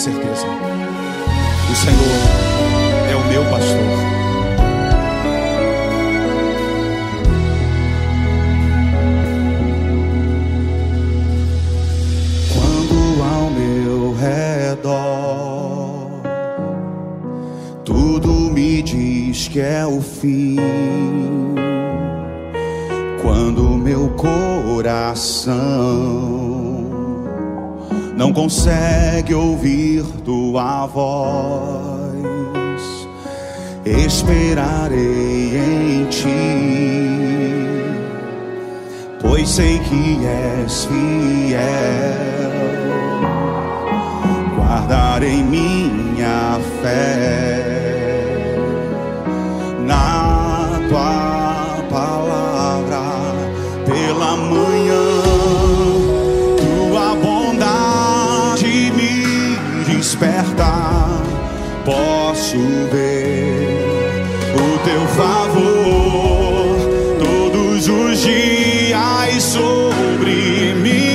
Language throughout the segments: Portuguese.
certeza: o Senhor é o meu pastor. Redor, tudo me diz que é o fim. Quando meu coração não consegue ouvir tua voz, esperarei em ti, pois sei que és fiel. Guardarei minha fé na tua palavra. Pela manhã tua bondade me desperta. Posso ver o teu favor todos os dias sobre mim.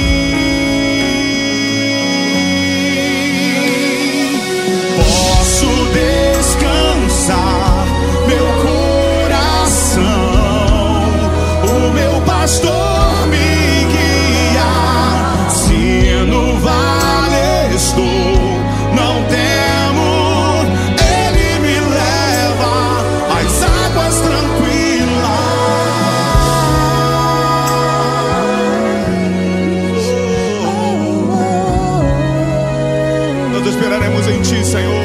Pastor me guia, se no vale estou, não temo, Ele me leva às águas tranquilas. Nós esperaremos em Ti, Senhor.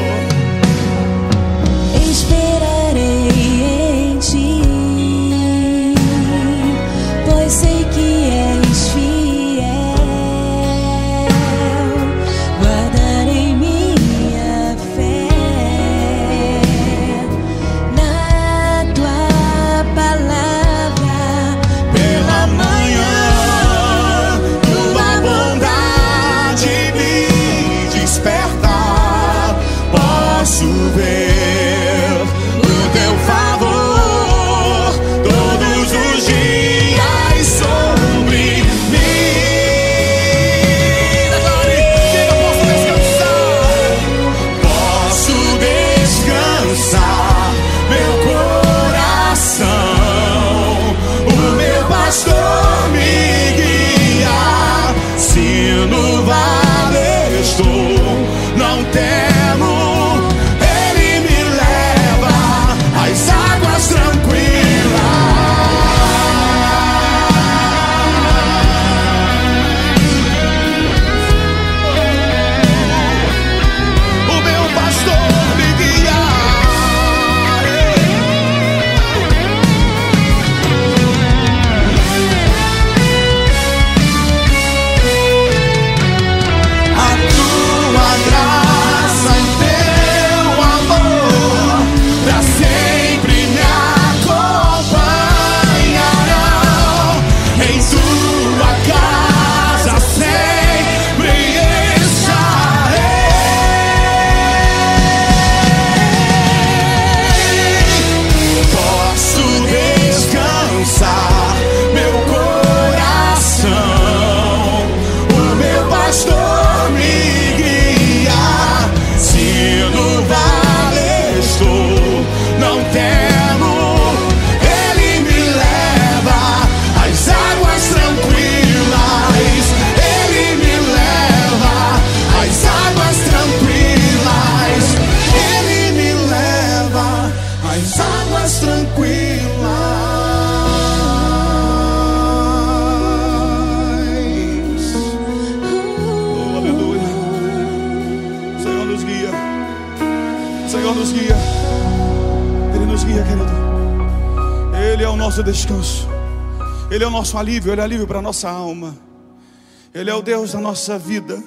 Descanso. Ele é o nosso alívio, Ele é alívio para a nossa alma. Ele é o Deus da nossa vida.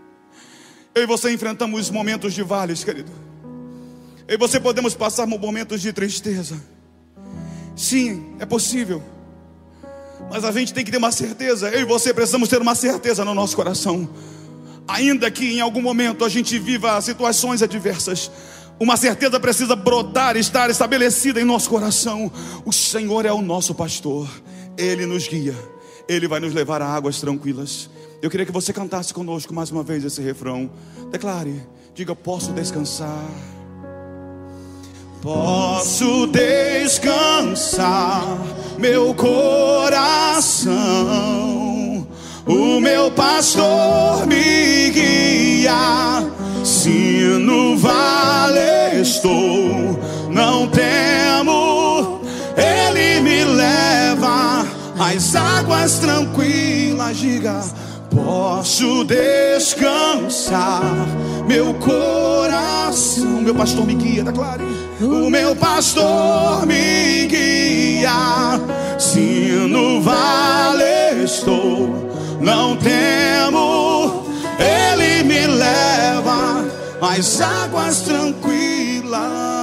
Eu e você enfrentamos momentos de vales, querido. Eu e você podemos passar por momentos de tristeza. Sim, é possível. Mas a gente tem que ter uma certeza. Eu e você precisamos ter uma certeza no nosso coração. Ainda que em algum momento a gente viva situações adversas, uma certeza precisa brotar, estar estabelecida em nosso coração. O Senhor é o nosso pastor. Ele nos guia. Ele vai nos levar a águas tranquilas. Eu queria que você cantasse conosco mais uma vez esse refrão. Declare, diga: posso descansar. Posso descansar meu coração, o meu pastor me guia. Se no vale estou, não temo, Ele me leva às águas tranquilas. Diga: posso descansar meu coração, meu pastor me guia. Declare: o meu pastor me guia. Se no vale estou, não temo, Ele me leva às águas tranquilas.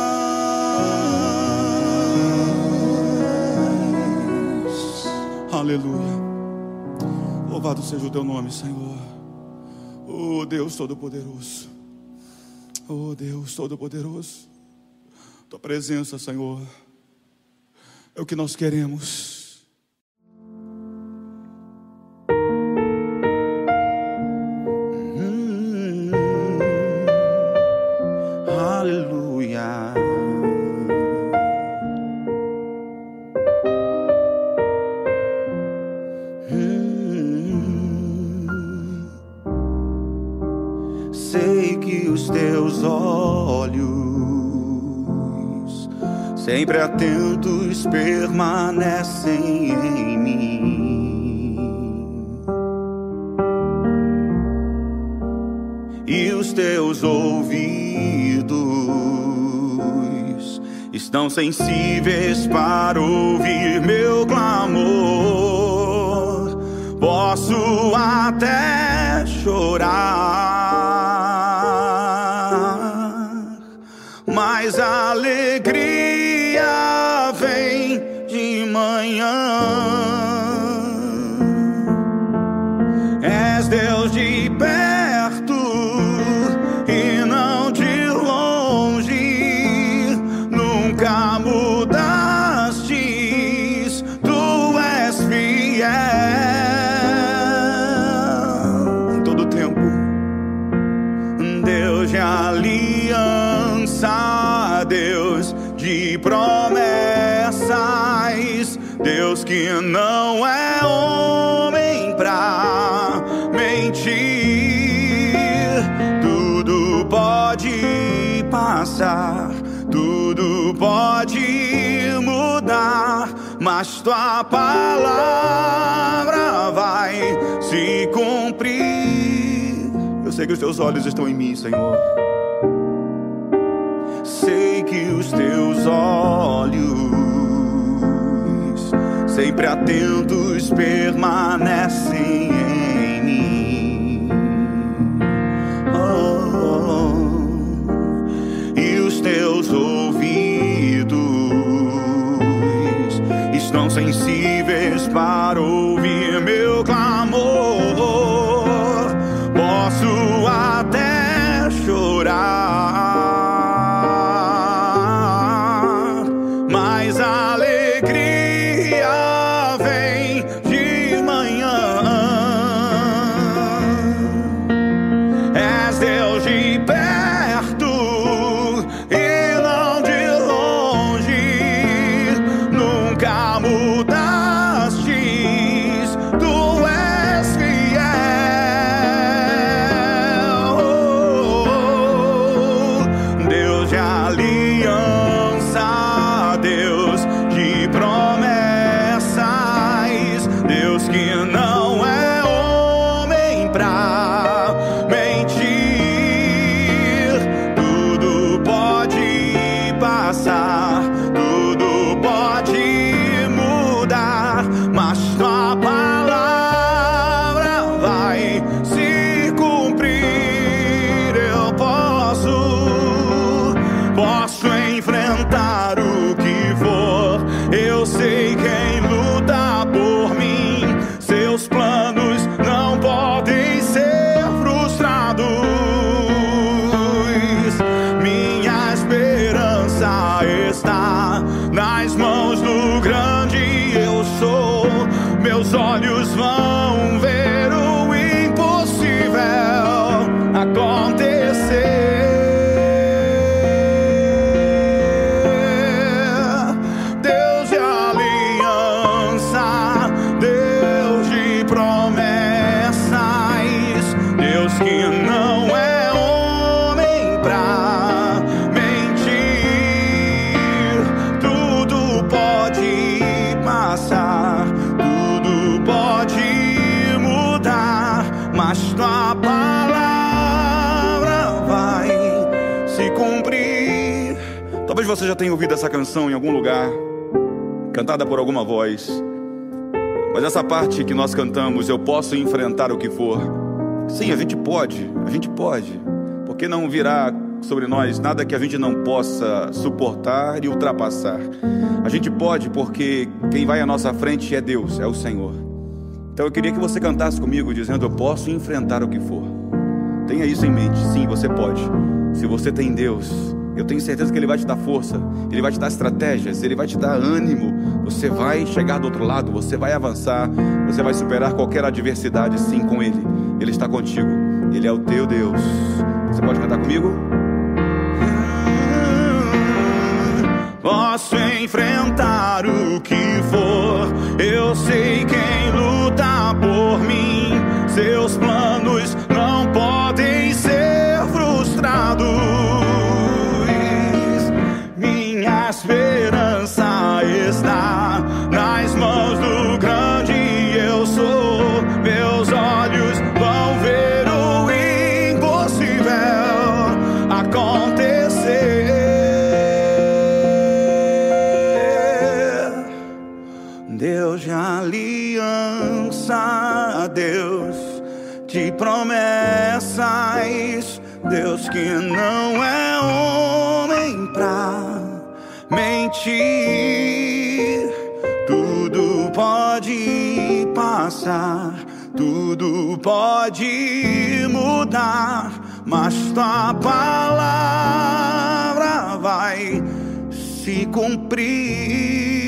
Aleluia. Louvado seja o teu nome, Senhor. Oh Deus Todo-Poderoso, oh Deus Todo-Poderoso, tua presença, Senhor, é o que nós queremos. Aleluia. Sei que os teus olhos, sempre atentos, permanecem em mim, e os teus ouvidos estão sensíveis para ouvir meu clamor. Posso até chorar, mas a alegria vem de manhã. És Deus de perto e não de longe, nunca mudastes, tu és fiel em todo tempo. Deus de aliança, Deus de promessas, Deus que não é homem pra mentir. Tudo pode passar, tudo pode mudar, mas tua palavra vai se cumprir. Eu sei que os teus olhos estão em mim, Senhor. Sei que os teus olhos, sempre atentos, permanecem em mim. E os teus ouvidos estão sensíveis para ouvir meu clamor. Posso até chorar, mas a alegria vem de manhã. És Deus de perto e não de longe, nunca mudastes, tu és fiel. Deus de aliança, Deus de promessas, Deus que não é homem pra mentir. Tudo pode passar, tudo pode mudar, mas tua palavra vai se cumprir. Eu posso enfrentar o que for. Eu sei quem luta por mim. Seus planos não podem ser frustrados. Minha esperança está nas mãos do grande eu sou. Meus olhos vão ver o impossível. você já tem ouvido essa canção em algum lugar, cantada por alguma voz, mas essa parte que nós cantamos, eu posso enfrentar o que for. Sim, a gente pode, porque não virá sobre nós nada que a gente não possa suportar e ultrapassar. A gente pode porque quem vai à nossa frente é Deus, é o Senhor. Então eu queria que você cantasse comigo dizendo: eu posso enfrentar o que for. Tenha isso em mente. Sim, você pode. Se você tem Deus, eu tenho certeza que Ele vai te dar força, Ele vai te dar estratégias, Ele vai te dar ânimo. Você vai chegar do outro lado, você vai avançar, você vai superar qualquer adversidade. Sim, com Ele. Ele está contigo, Ele é o teu Deus. Você pode cantar comigo? Posso enfrentar o que for, eu sei quem luta por mim. Seus planos não podem ser frustrados. Minha esperança está nas mãos do grande eu sou. Meus olhos vão ver o impossível acontecer. Deus de aliança, Deus de promessas, Deus que não é homem pra mentir. Tudo pode passar, tudo pode mudar, mas tua palavra vai se cumprir.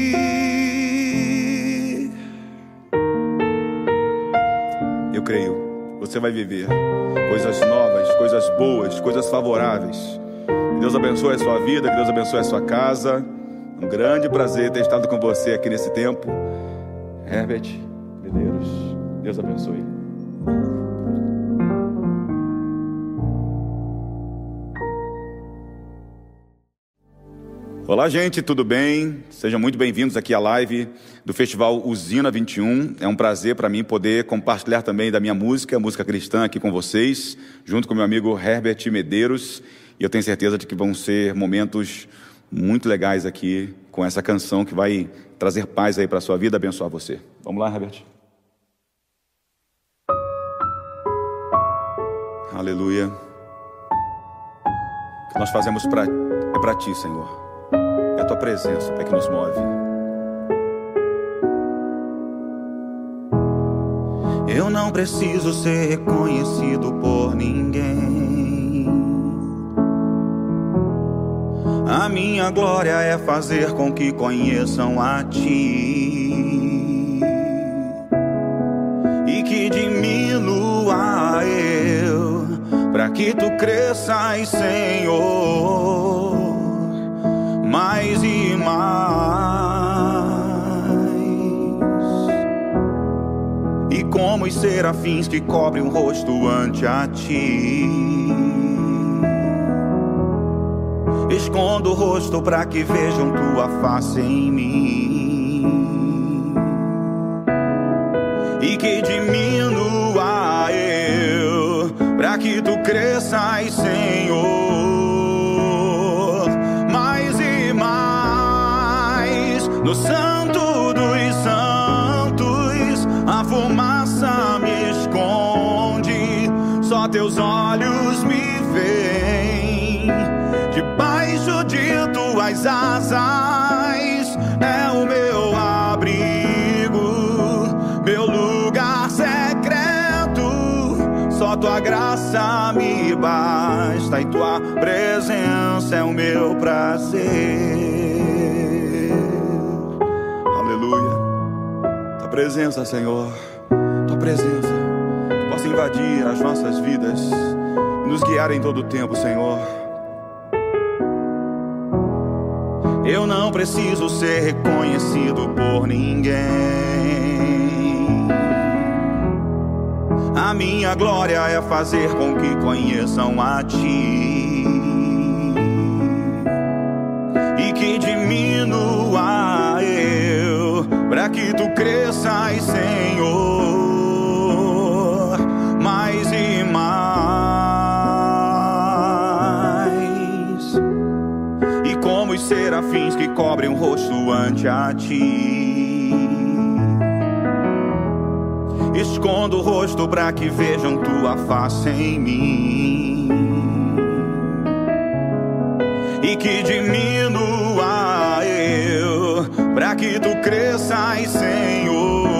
Eu creio, você vai viver coisas novas, coisas boas, coisas favoráveis. Que Deus abençoe a sua vida, que Deus abençoe a sua casa. Um grande prazer ter estado com você aqui nesse tempo. Herbert Medeiros, Deus abençoe. Olá, gente, tudo bem? Sejam muito bem-vindos aqui à live do Festival Usina 21. É um prazer para mim poder compartilhar também da minha música cristã aqui com vocês, junto com meu amigo Herbert Medeiros. E eu tenho certeza de que vão ser momentos muito legais aqui com essa canção que vai trazer paz aí para a sua vida, abençoar você. Vamos lá, Herbert? Aleluia. O que nós fazemos é para Ti, Senhor. É a Tua presença, Pai, que nos move. Eu não preciso ser reconhecido por ninguém. A minha glória é fazer com que conheçam a Ti e que diminua eu, para que Tu cresças, Senhor, mais e mais. E como os serafins que cobrem o rosto ante a Ti, escondo o rosto para que vejam Tua face em mim e que diminua eu, para que Tu cresças, Senhor, mais e mais. No Santo dos Santos a fumaça me esconde, só Teus olhos me veem. Debaixo de Tuas asas é o meu abrigo, meu lugar secreto. Só Tua graça me basta e Tua presença é o meu prazer. Aleluia. Tua presença, Senhor, Tua presença que possa invadir as nossas vidas e nos guiar em todo o tempo, Senhor. Eu não preciso ser reconhecido por ninguém. A minha glória é fazer com que conheçam a Ti e que diminua eu, para que Tu cresças, Senhor, mais e mais. E como os serafins que cobrem o rosto ante a ti. Escondo o rosto para que vejam tua face em mim, e que diminua eu, para que tu cresças, Senhor,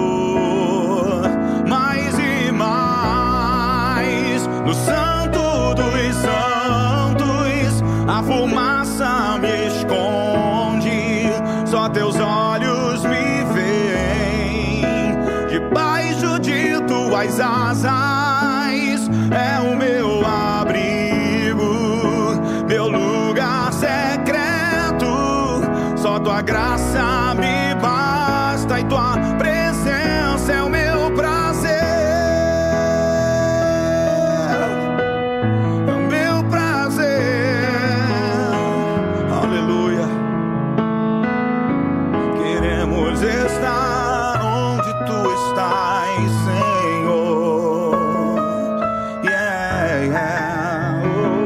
mais e mais. No santo dos santos a fumaça me esconde, só teus olhos me veem. Debaixo de tuas asas é o meu abrigo, meu lugar secreto. Só tua graça me basta e tua presença é o meu prazer. É o meu prazer. Aleluia. Queremos estar onde tu estás, Senhor. Yeah, yeah.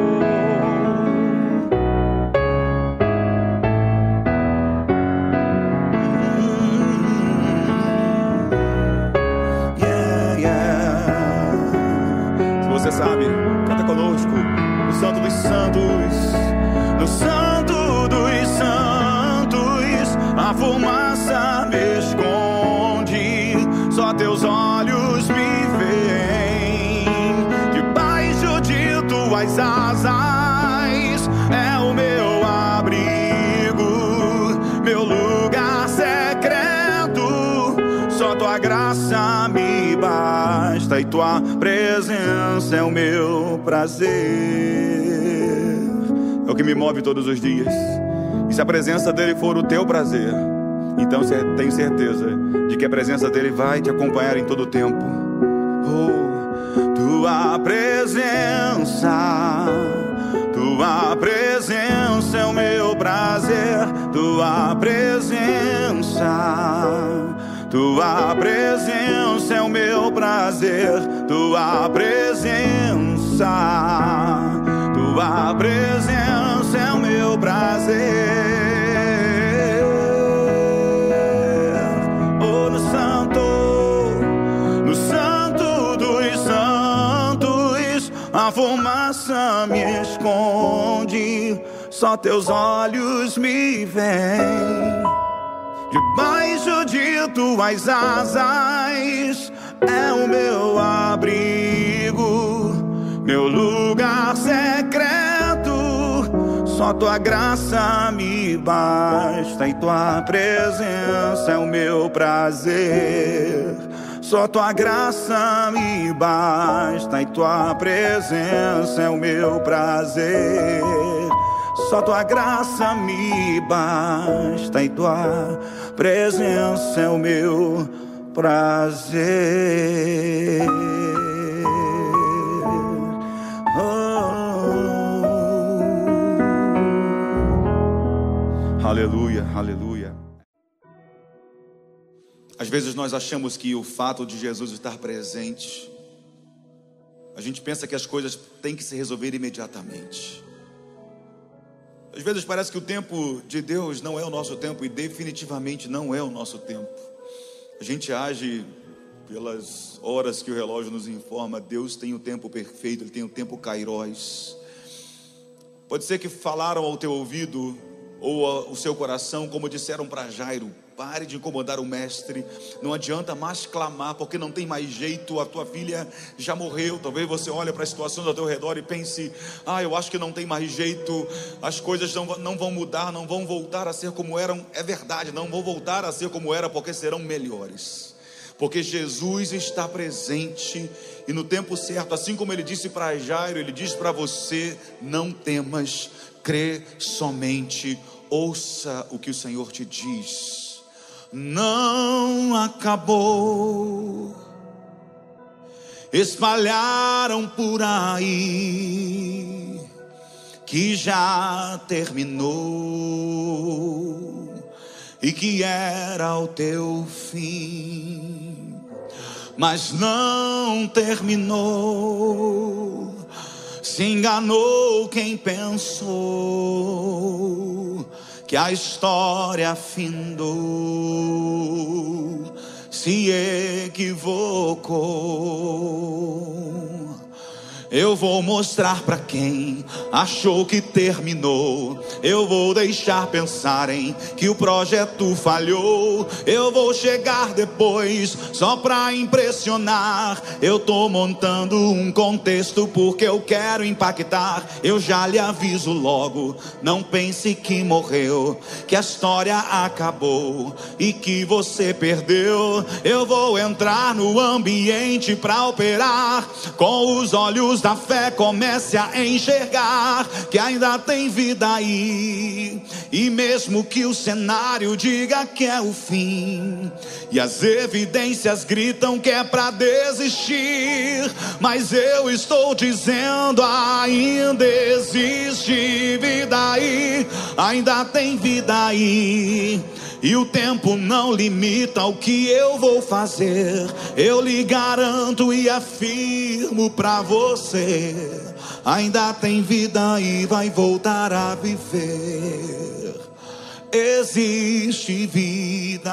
Yeah, yeah. Se você sabe, canta conosco. No Santo dos Santos, no Santo dos Santos, a fumaça me esconde, só teus olhos me veem. Debaixo de tuas asas é o meu abrigo, meu lugar secreto. Só tua graça me basta e tua presença é o meu prazer. É o que me move todos os dias. E se a presença dele for o teu prazer, então tenho certeza de que a presença dele vai te acompanhar em todo o tempo. Oh, tua presença é o meu prazer. Tua presença é o meu prazer. Tua presença é o meu prazer. Oh, no santo dos santos a fumaça me esconde, só teus olhos me veem. Debaixo de tuas asas é o meu abrigo, meu lugar secreto. Só tua graça me basta e tua presença é o meu prazer. Só tua graça me basta e tua presença é o meu prazer. Só tua graça me basta e tua presença é o meu prazer. Aleluia, aleluia. Às vezes nós achamos que o fato de Jesus estar presente, a gente pensa que as coisas têm que se resolver imediatamente. Às vezes parece que o tempo de Deus não é o nosso tempo, e definitivamente não é o nosso tempo. A gente age pelas horas que o relógio nos informa. Deus tem o tempo perfeito, Ele tem o tempo kairós. Pode ser que falaram ao teu ouvido ou ao seu coração, como disseram para Jairo: pare de incomodar o mestre, não adianta mais clamar, porque não tem mais jeito, a tua filha já morreu. Talvez você olhe para as situações ao teu redor e pense: eu acho que não tem mais jeito, as coisas não vão mudar, não vão voltar a ser como eram. É verdade, não vão voltar a ser como era, porque serão melhores, porque Jesus está presente, e no tempo certo, assim como Ele disse para Jairo, Ele diz para você: não temas, crê somente, ouça o que o Senhor te diz. Não acabou, espalharam por aí que já terminou e que era o teu fim, mas não terminou. Se enganou quem pensou que a história findou, se equivocou. Eu vou mostrar pra quem achou que terminou. Eu vou deixar pensarem que o projeto falhou. Eu vou chegar depois só pra impressionar. Eu tô montando um contexto porque eu quero impactar. Eu já lhe aviso logo, não pense que morreu, que a história acabou e que você perdeu. Eu vou entrar no ambiente pra operar com os olhos da fé, comece a enxergar que ainda tem vida aí. E mesmo que o cenário diga que é o fim, e as evidências gritam que é pra desistir, mas eu estou dizendo, ainda existe vida aí, ainda tem vida aí. E o tempo não limita o que eu vou fazer. Eu lhe garanto e afirmo pra você, ainda tem vida e vai voltar a viver. Existe vida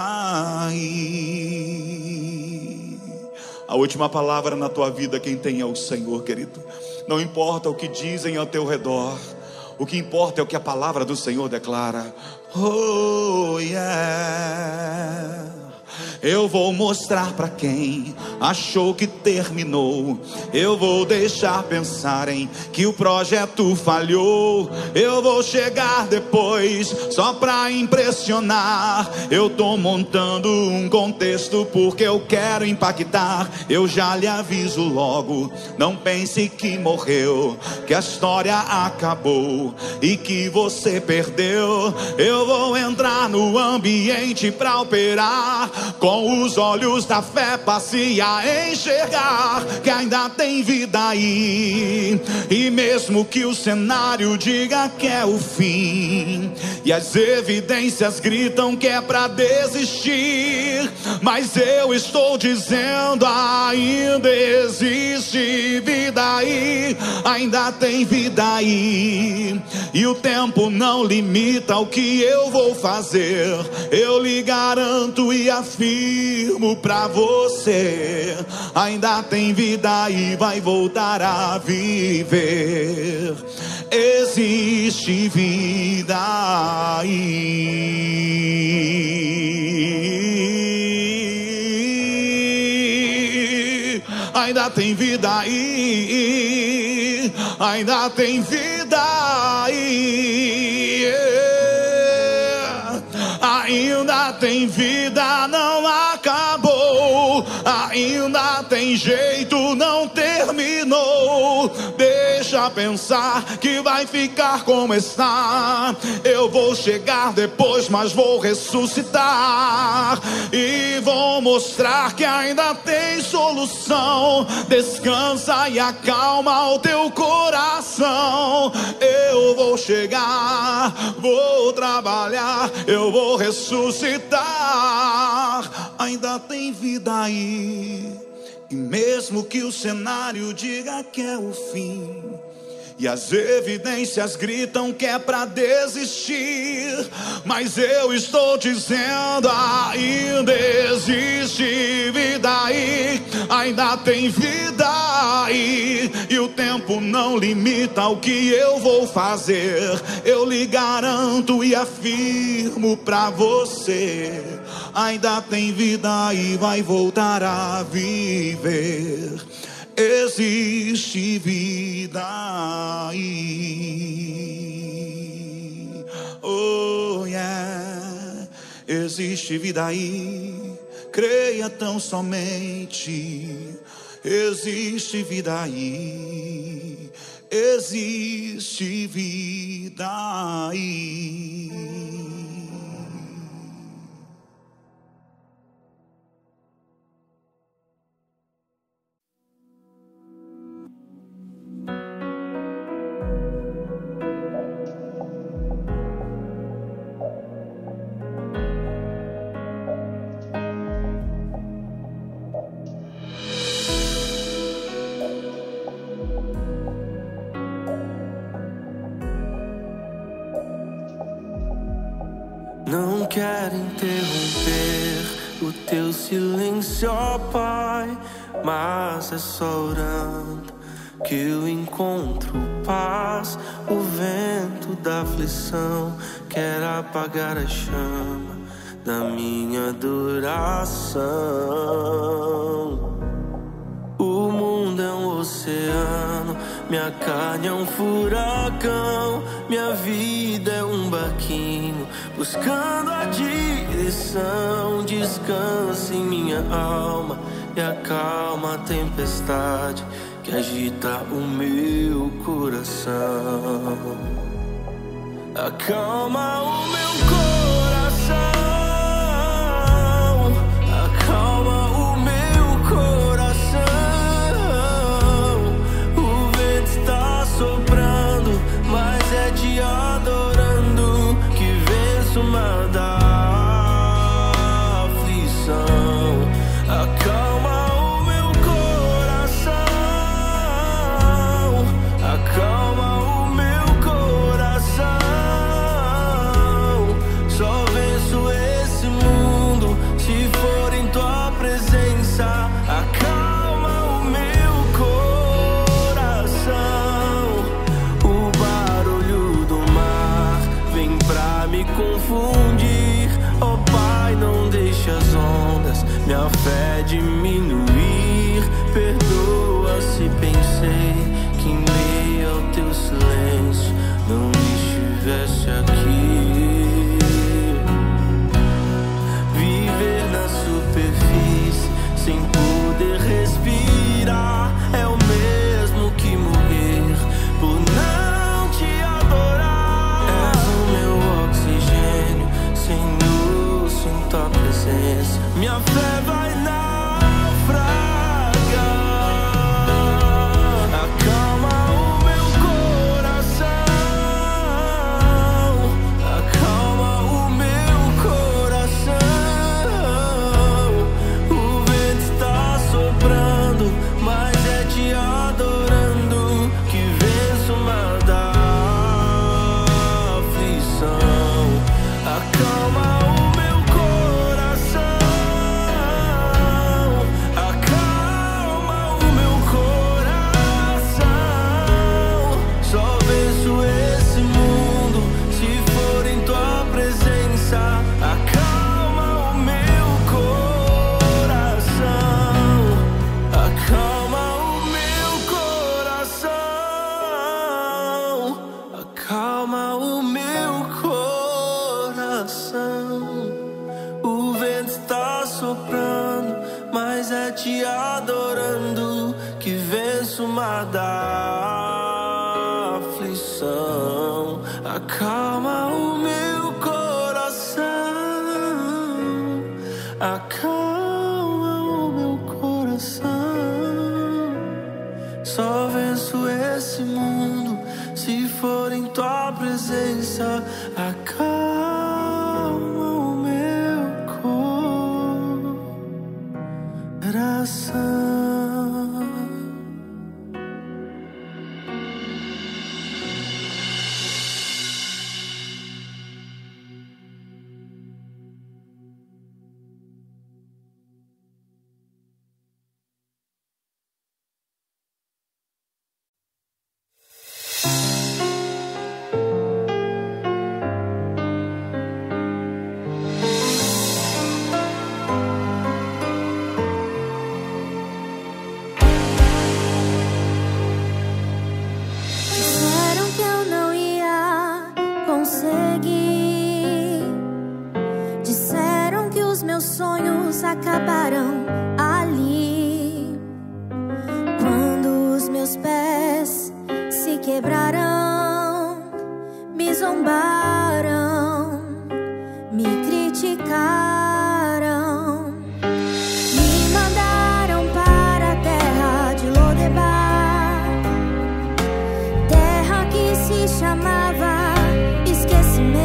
aí. A última palavra na tua vida quem tem é o Senhor, querido. Não importa o que dizem ao teu redor, o que importa é o que a palavra do Senhor declara. Oh yeah. Eu vou mostrar pra quem achou que terminou. Eu vou deixar pensarem que o projeto falhou. Eu vou chegar depois só pra impressionar. Eu tô montando um contexto porque eu quero impactar. Eu já lhe aviso logo, não pense que morreu, que a história acabou e que você perdeu. Eu vou entrar no ambiente pra operar com os olhos da fé, passe a enxergar que ainda tem vida aí. E mesmo que o cenário diga que é o fim, e as evidências gritam que é pra desistir, mas eu estou dizendo, ainda existe vida aí, ainda tem vida aí. E o tempo não limita o que eu vou fazer. Eu lhe garanto e afirmo pra você, ainda tem vida e vai voltar a viver. Existe vida aí, ainda tem vida aí, ainda tem vida aí, ainda tem vida, não acabou, ainda tem jeito, não terminou. Deixa pensar que vai ficar como está. Eu vou chegar depois, mas vou ressuscitar e vou mostrar que ainda tem solução. Descansa e acalma o teu coração. Eu vou chegar, vou trabalhar, eu vou ressuscitar. Ainda tem vida aí. E mesmo que o cenário diga que é o fim, e as evidências gritam que é pra desistir, mas eu estou dizendo, ainda existe vida aí, ainda tem vida aí. E o tempo não limita o que eu vou fazer. Eu lhe garanto e afirmo pra você, ainda tem vida e vai voltar a viver. Existe vida aí. Oh yeah. Existe vida aí. Creia tão somente. Existe vida aí. Existe vida aí. Não quero interromper o teu silêncio, ó Pai, mas é só orando que eu encontro paz. O vento da aflição quer apagar a chama da minha adoração. O mundo é um oceano, minha carne é um furacão, minha vida é um barquinho buscando a direção. Descansa em minha alma e acalma a tempestade que agita o meu coração. Acalma o meu coração. Acalma o meu coração. O vento está soprando, mas é te adorando que venço o mar da aflição. Acalma o meu coração. Acalma o meu coração. Só venço esse mundo se for em tua presença. Acalma o meu coração. O barulho do mar vem pra me confundir. Oh Pai, não deixe as ondas minha fé diminuir. Perdoa se pensei que em meio ao teu silêncio não estivesse aqui. Viver na superfície sem poder respirar é o mesmo que morrer por não te adorar. És o meu oxigênio, Senhor, sem tua presença minha fé vai naufragar. Acalma o meu coração. Acalma o meu coração. O vento está soprando, mas é te adorando que venço o mar da aflição. Acalma o meu coração. Acalma o meu coração. Só venço esse mundo se for em tua presença. Acalma o meu coração. Acalma o meu coração. Acalma o meu coração. O vento está soprando, mas é te adorando que venço o mar da aflição. Acalma o meu coração. Acalma o meu coração. Só venço esse mundo se for em tua presença. Acalma o meu coração. Disseram que eu não ia conseguir. Disseram que os meus sonhos acabarão ali. Quando os meus pés se quebrarão, me zombaram, me criticaram, me mandaram para a terra de Lodebar, terra que se chamava esquecimento.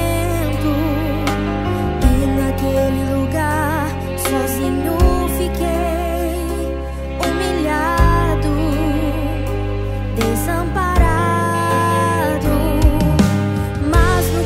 E naquele lugar sozinho fiquei, humilhado, desamparado. Mas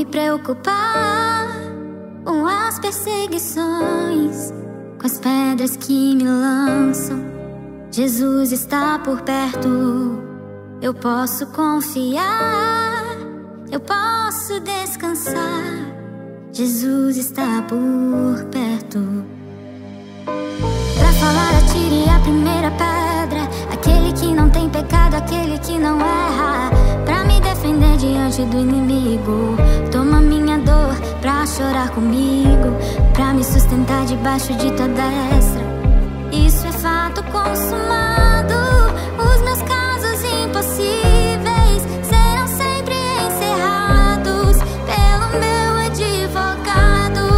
preocupar com as perseguições, com as pedras que me lançam. Jesus está por perto, eu posso confiar, eu posso descansar. Jesus está por perto. Pra falar, atire a primeira pedra, aquele que não tem pecado, aquele que não erra. Pra me defender diante do inimigo, toma minha dor pra chorar comigo, pra me sustentar debaixo de tua destra. Isso é fato consumado. Os meus casos impossíveis serão sempre encerrados pelo meu advogado.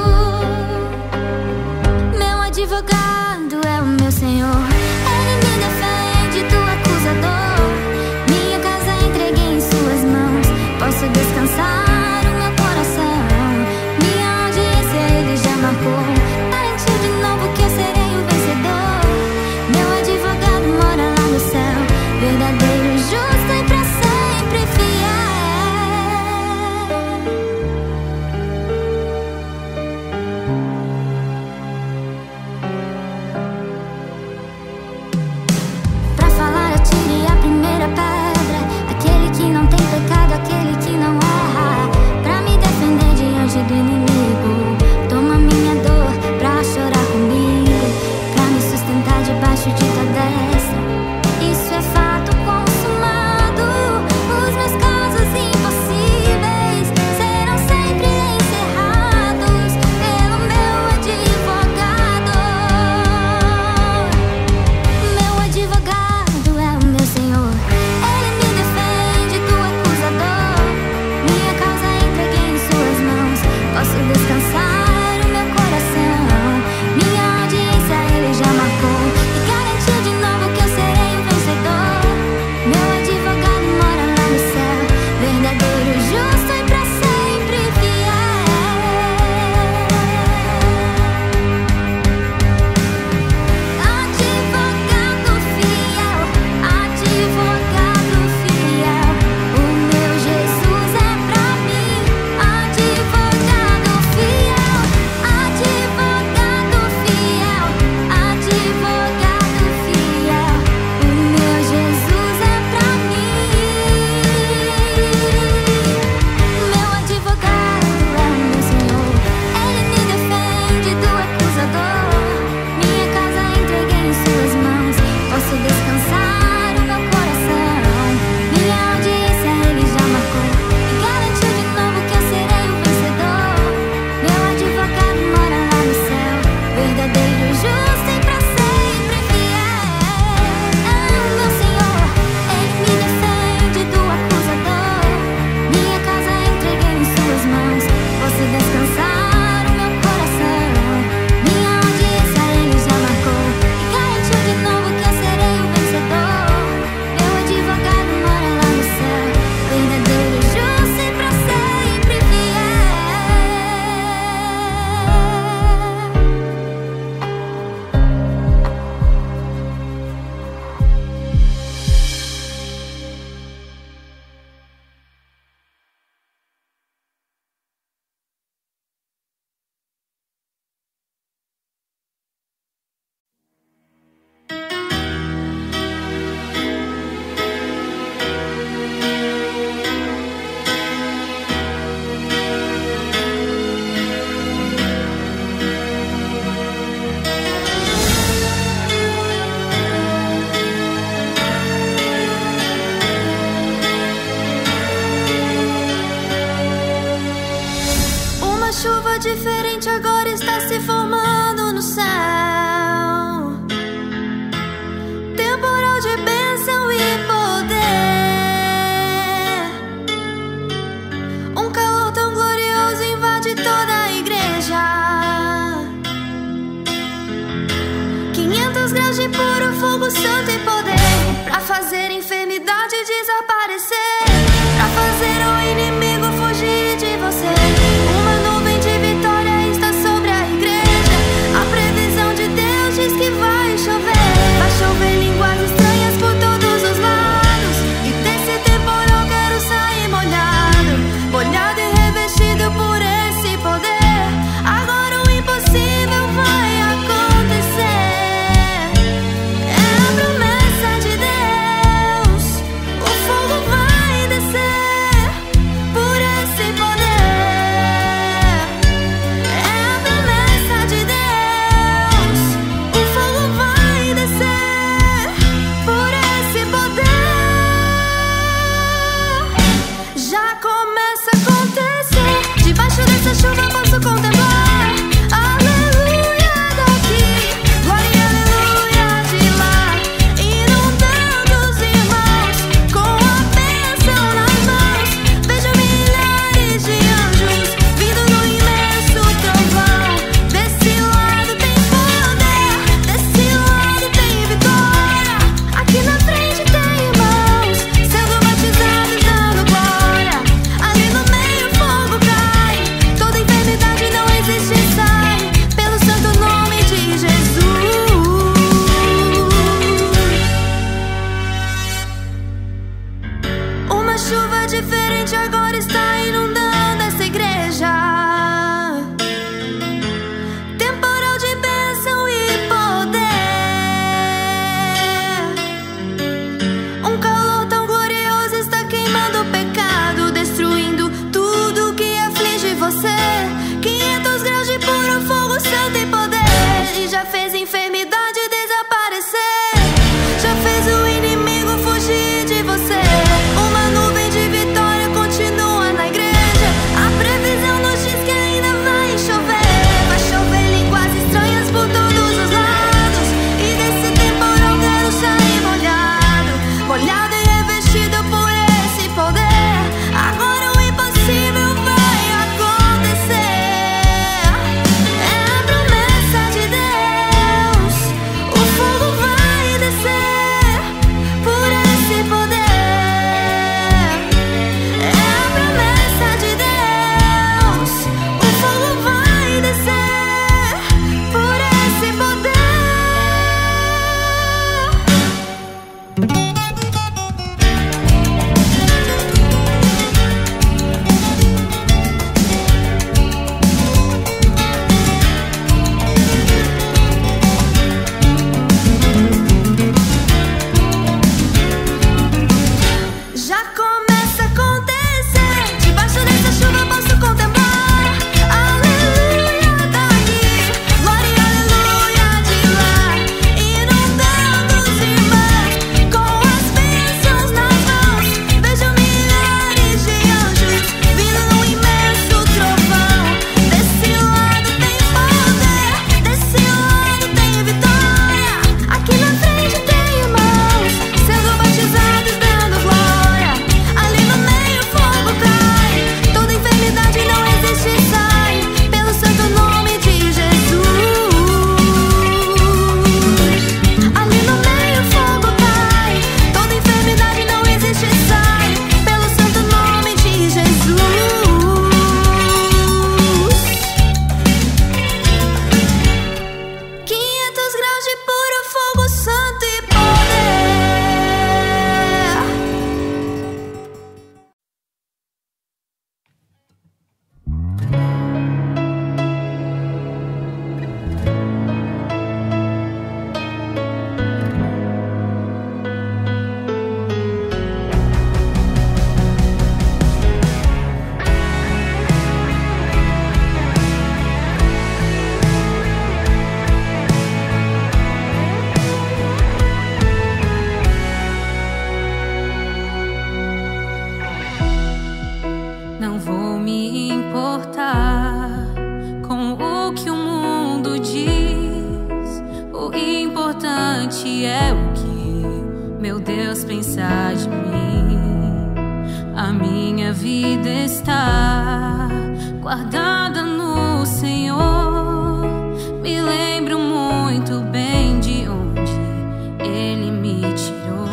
Meu advogado é o meu Senhor. Ele me defende do acusador. Minha casa entreguei em suas mãos. Posso descansar o meu coração. Minha audiência ele já marcou. Garantiu de novo que eu serei o vencedor. Meu advogado mora lá no céu, verdadeiro, justo e pra sempre fiel. Pra falar, atire a primeira pedra, aquele que não tem pecado, aquele que não erra. Pra me defender diante do inimigo, toma minha dor pra chorar comigo, pra me sustentar debaixo de tua destra. Isso é fato consumado. Os meus casos impossíveis serão sempre encerrados pelo meu advogado. Meu advogado é o meu Senhor. Ele me defende do acusador. Minha causa entreguei em suas mãos. Posso descansar o meu coração. Minha audiência ele já marcou e garantiu de novo que eu serei o vencedor. Meu advogado mora lá no céu, verdadeiro, justo e pra sempre fiel. Advogado fiel, advogado fiel, o meu Jesus é pra mim. Advogado fiel, advogado fiel, advogado fiel, o meu Jesus é pra mim. Meu advogado é o meu Senhor. Ele me defende do acusador. Minha casa entreguei em suas mãos. Posso descansar o meu coração. Minha audiência ele já marcou e garantiu de novo que eu serei o vencedor. Meu advogado mora lá no céu, verdadeiro, justo e pra sempre fiel. É o meu Senhor. Ele me defende do acusador. Minha casa entreguei em suas mãos. Posso descansar o meu coração. Minha audiência ele já marcou e garantiu de novo que eu serei o vencedor. Meu advogado mora lá no céu, verdadeiro, justo e pra sempre fiel. Uma chuva diferente agora está se formando no céu. Temporal de bênção e poder. Um calor tão glorioso invade toda a igreja. 500 graus de puro fogo santo e poder, pra fazer enfermidade desaparecer, pra fazer o inimigo fugir de você. Uma nuvem de vitória está sobre a igreja. A previsão de Deus diz que vai chover. Vai chover línguas estranhas por todos os lados. E desse temporal quero sair molhado, molhado e revestido meu Deus, pensa de mim. A minha vida está guardada no Senhor. Me lembro muito bem de onde Ele me tirou.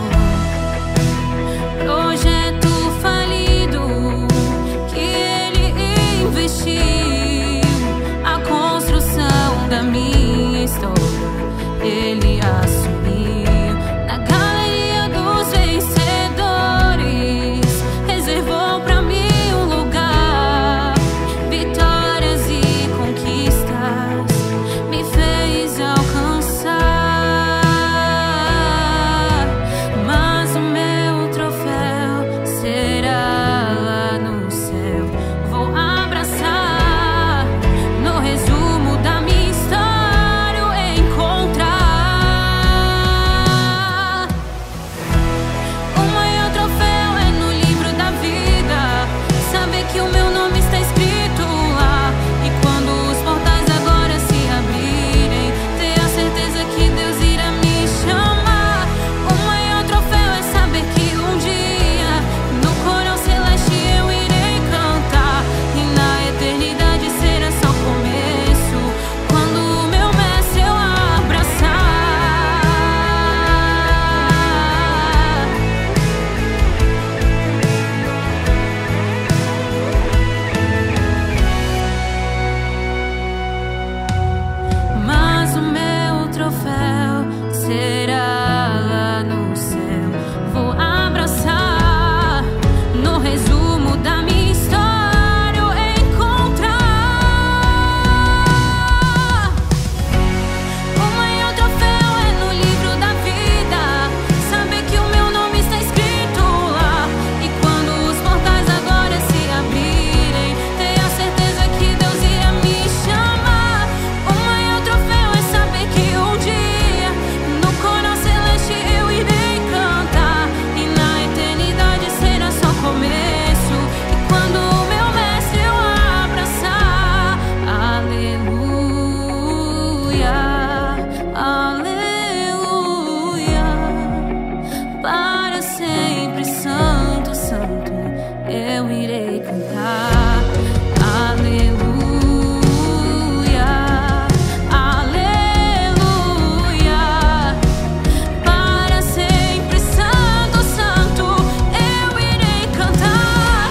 Projeto falido que Ele investiu, a construção da minha história Ele assumiu. Na galeria dos vencedores reservou pra mim um lugar. Vitórias e conquistas me fez alcançar. Mas o meu troféu será lá no céu. Vou abraçar no resumo da minha história eu encontrar. O maior troféu é no livro da vida, saber que o meu nome está escrito lá. E quando os portais agora se abrirem, ter a certeza que Deus irá me chamar. O maior troféu é saber que um dia no coral celeste eu irei cantar, e na eternidade será só começo quando o meu mestre eu abraçar. Mas o meu troféu será lá no céu. Vou abraçar no resumo da minha história eu encontrar. O maior troféu é no livro da vida, saber que o meu nome está escrito lá. E quando os portais agora se abrirem, ter a certeza que Deus irá me chamar. O maior troféu é saber que um dia no coral celeste eu irei cantar, e na eternidade será só começo. E quando o meu mestre eu abraçar, aleluia, aleluia, para sempre santo, santo eu irei cantar. Aleluia, aleluia, para sempre santo, santo eu irei cantar.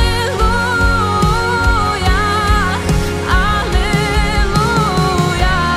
Aleluia, aleluia,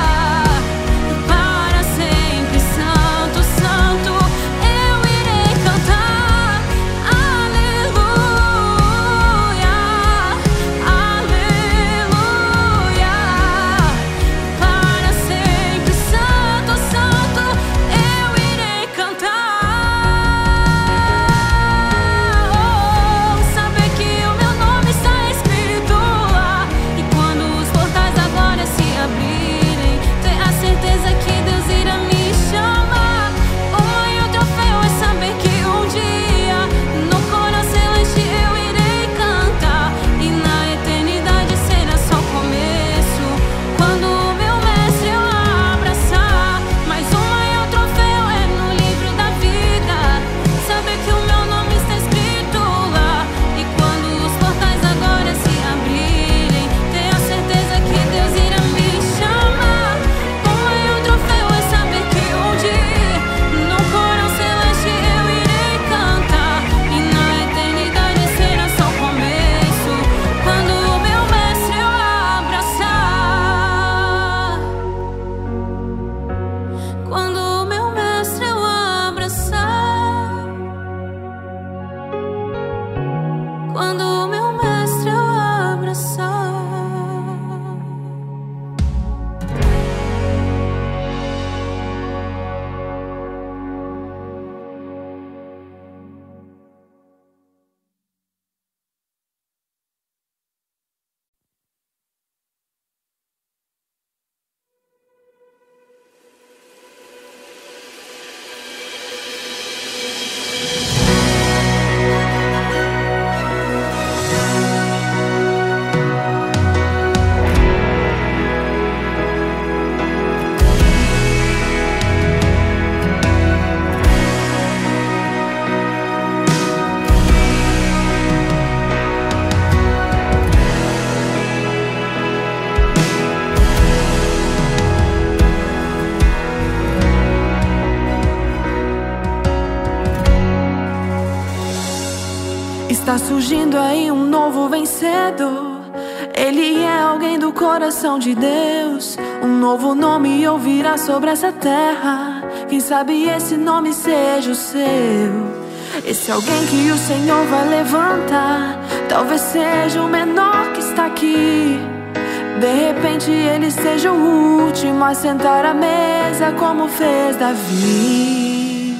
Está surgindo aí um novo vencedor. Ele é alguém do coração de Deus. Um novo nome ouvirá sobre essa terra. Quem sabe esse nome seja o seu. Esse alguém que o Senhor vai levantar, talvez seja o menor que está aqui. De repente ele seja o último a sentar à mesa, como fez Davi.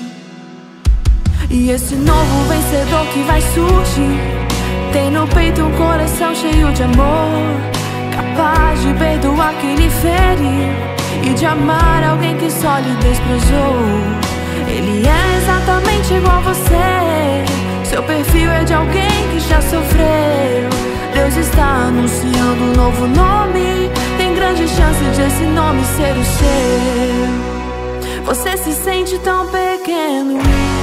E esse novo vencedor que vai surgir tem no peito um coração cheio de amor, capaz de perdoar quem lhe feriu e de amar alguém que só lhe desprezou. Ele é exatamente igual a você. Seu perfil é de alguém que já sofreu. Deus está anunciando um novo nome. Tem grande chance de esse nome ser o seu. Você se sente tão pequeno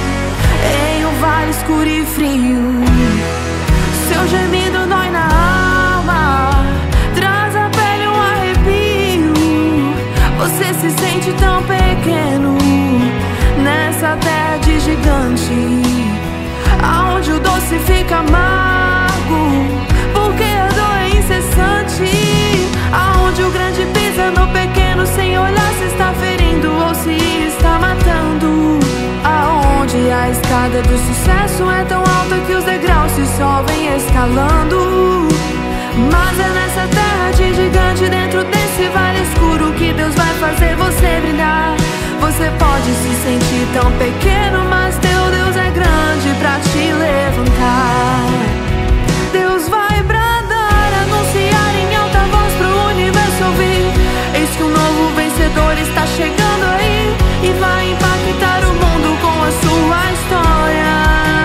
em um vale escuro e frio. Seu gemido dói na alma, traz à pele um arrepio. Você se sente tão pequeno nessa terra de gigante, aonde o doce fica amargo, porque a dor é incessante, aonde o grande pisa no pequeno sem olhar se está ferindo ou se está matando, aonde a escada do sucesso é tão alta que os degraus se sobem escalando. Mas é nessa terra de gigante, dentro desse vale escuro, que Deus vai fazer você brilhar. Você pode se sentir tão pequeno, mas teu Deus é grande pra te levantar. Deus vai bradar, anunciar em alta voz pro universo ouvir. Eis que um novo vencedor está chegando aí e vai impactar o mundo com a sua história.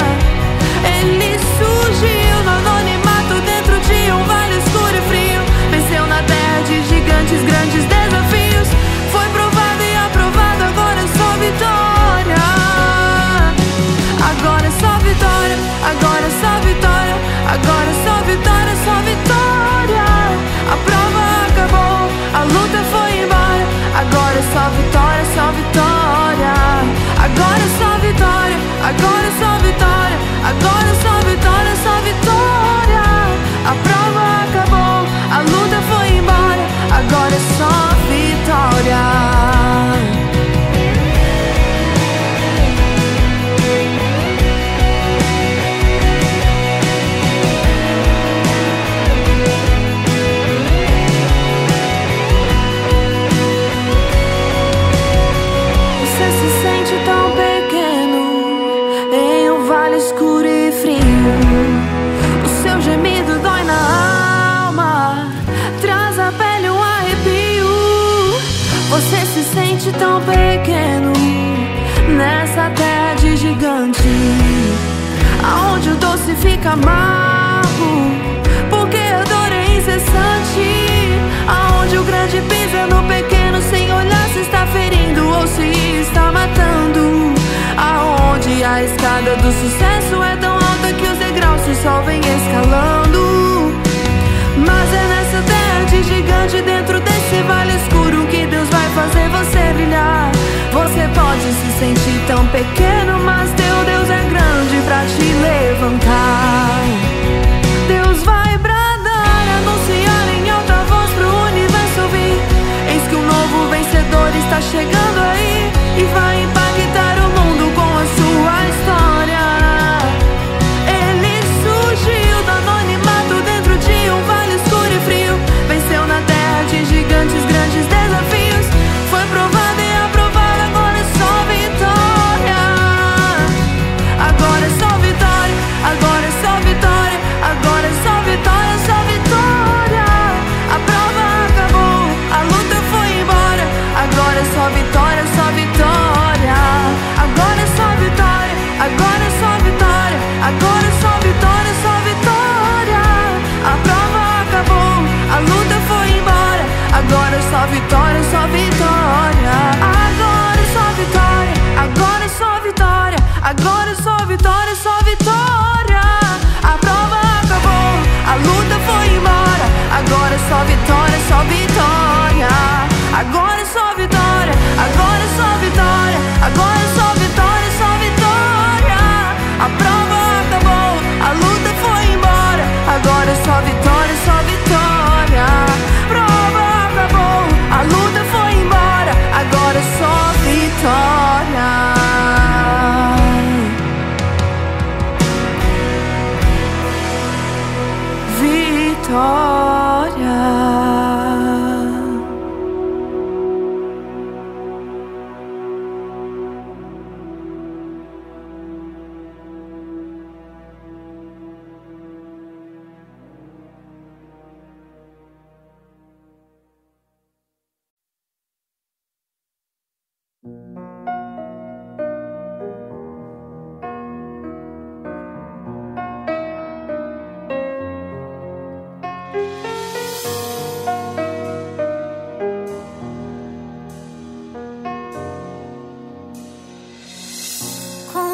Ele surgiu no anonimato dentro de um vale escuro e frio. Venceu na terra de gigantes, grandes desafios. Foi provado e aprovado, agora é só vitória. Agora é só vitória, agora é só vitória. Agora é só vitória, só vitória. A prova acabou, a luta foi embora. Agora é só vitória, só vitória. Agora é só vitória, agora é só vitória. Agora é só vitória, só vitória. A prova acabou, a luta foi embora. Agora é só vitória. Escuro e frio, o seu gemido dói na alma, traz à pele um arrepio. Você se sente tão pequeno nessa terra de gigante, aonde o doce fica amargo, porque a dor é incessante, aonde o grande pisa no pequeno sem olhar se está ferindo ou se está matando, aonde a escada do sucesso é tão alta que os degraus se sobem escalando. Mas é nessa terra de gigante, dentro desse vale escuro, que Deus vai fazer você brilhar. Você pode se sentir tão pequeno, mas teu Deus é grande pra te levantar. Deus vai bradar, anunciar em alta voz pro universo ouvir. Eis que um novo vencedor está chegando aí e vai impactar o mundo com a sua história. Ele surgiu do anonimato dentro de um vale escuro e frio. Venceu na terra de gigantes, grandes desafios.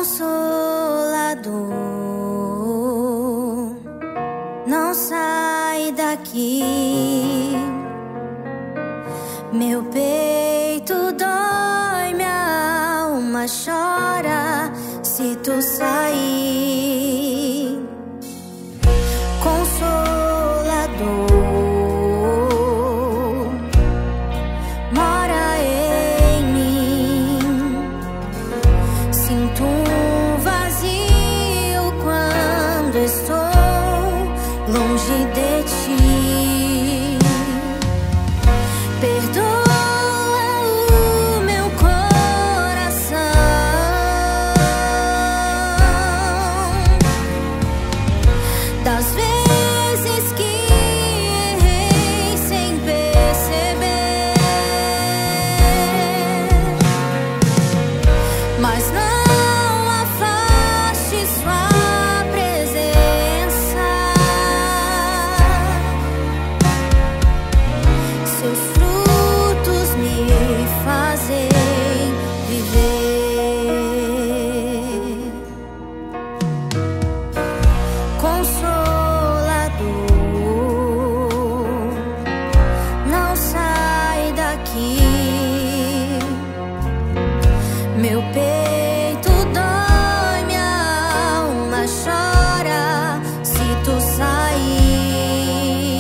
Consolador, não sai daqui. Meu peito dói, minha alma chora se tu sair. Consolador, mora em mim. Sinto um vazio quando estou longe de ti. Perdoa o meu coração das vezes que errei sem perceber, mas não afaste sua presença. Seus frutos me fazem viver. Consolador, não sai daqui. Meu peito dói, minha alma chora se tu sair.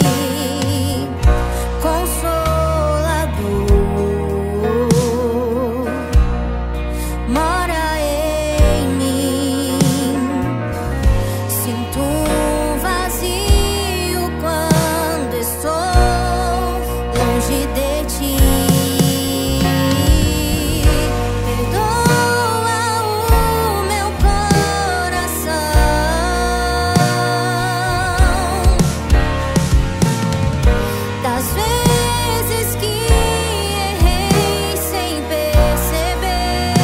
Consolador, mora em mim. Sinto um vazio quando estou longe de ti. Perdoa o meu coração das vezes que errei sem perceber,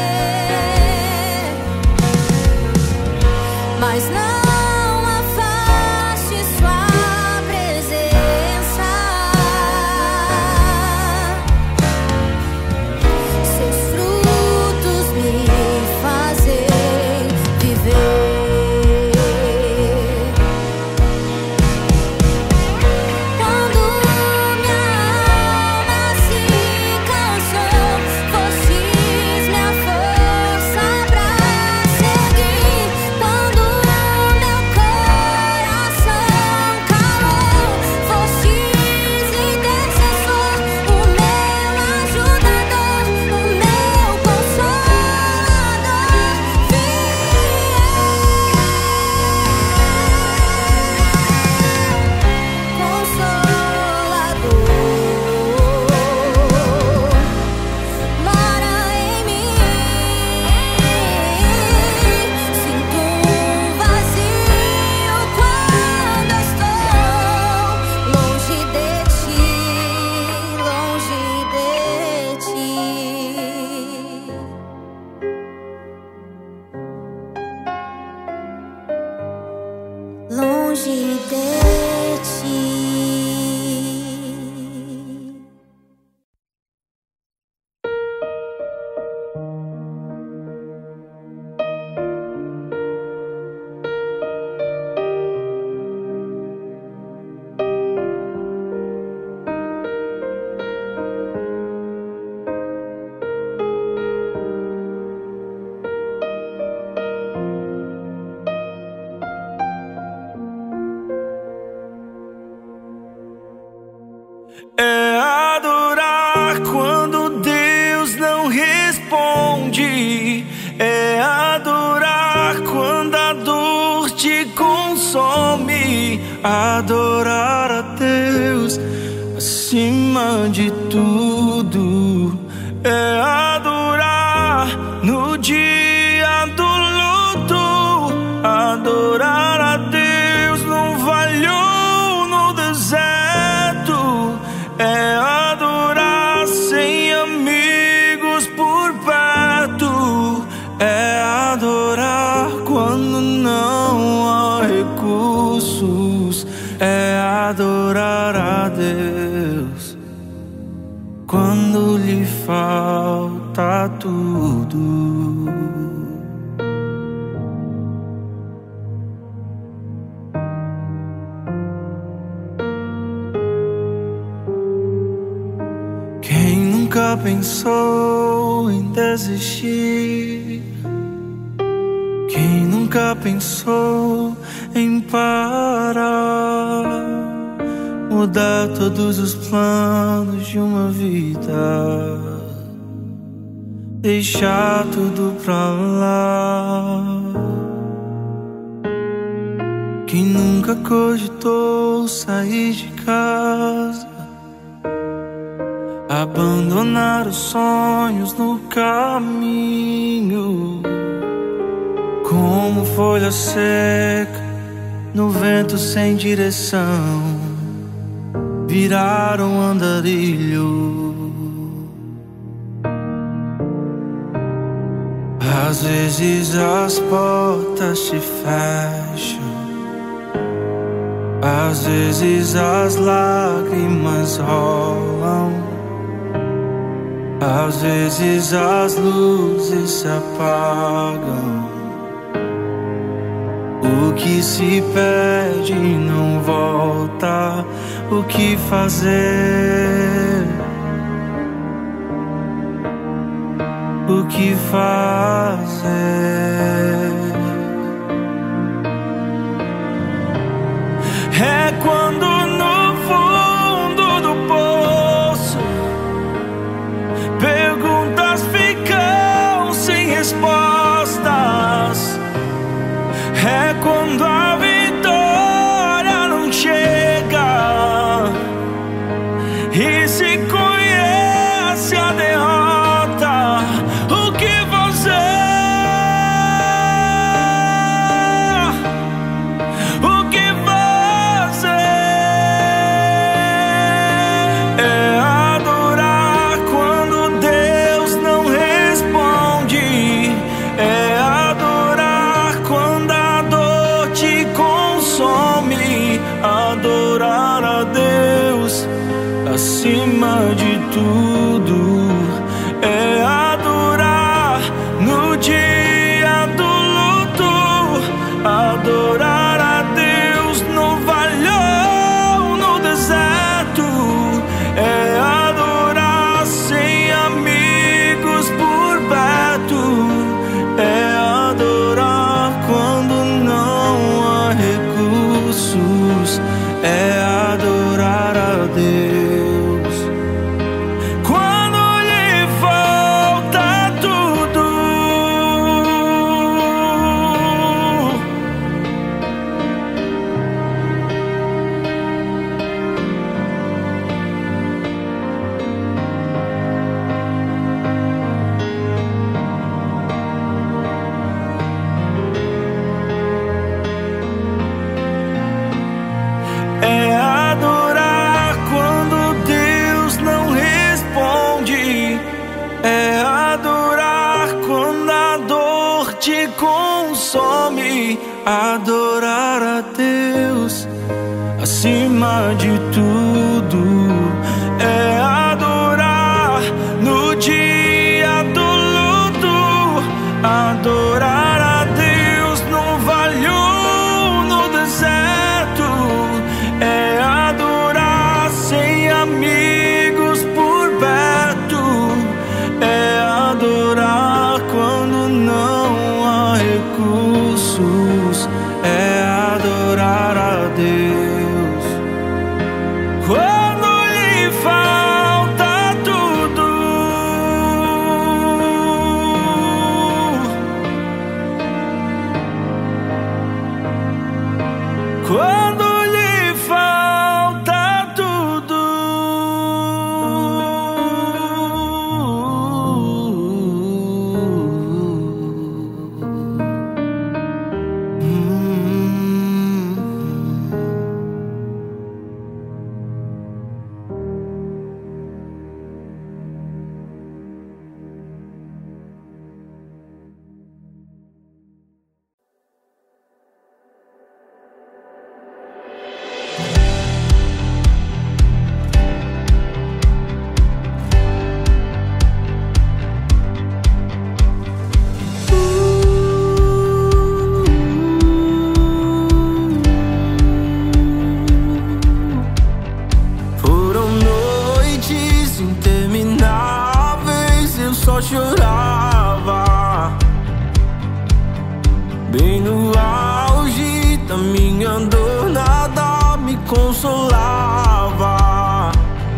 mas não afaste sua presença. Seus frutos me fazem viver. Quando minha alma se cansou, fostes minha força pra seguir. Quando meu coração calou, fostes intercessor, o meu ajudador, o meu consolador fiel. Consolador, mora em mim. Sinto um vazio quando estou longe de ti, longe de ti. Longe de ti. É adorar quando Deus não responde. É adorar quando a dor te consome. Adorar a Deus acima de tudo. É adorar no dia do luto. Adorar a Deus no vale ou no deserto. É adorar sem amigos por perto. É adorar quando não há recursos. É adorar a Deus quando lhe falta tudo. nunca pensou em desistir? Quem nunca pensou em parar? Mudar todos os planos de uma vida, deixar tudo pra lá. Quem nunca cogitou sair de casa, abandonar os sonhos no caminho, como folha seca no vento sem direção, viraram andarilho. Às vezes as portas se fecham, às vezes as lágrimas rolam, às vezes as luzes se apagam. O que se perde não volta. O que fazer? O que fazer? É quando no fundo do poço perguntas ficam sem respostas. É quando a vitória não chega e se conhece a derrota. O que fazer? O que fazer? É adorar quando Deus não responde. É adorar quando a dor te consome. Adorar a Deus acima de tudo. É adorar no dia do luto. Adorar a Deus no vale ou no deserto. É adorar sem amigos por perto. É adorar quando não há recursos. É adorar a Deus quando lhe falta tudo. É adorar quando Deus não responde. É adorar quando a dor te consome. Adorar a Deus acima de tudo. É adorar no dia do luto. Adorar a Deus no vale ou no deserto. É adorar sem amigos por perto. É adorar quando não há recursos. É adorar só chorava. Bem no auge da minha dor, nada me consolava.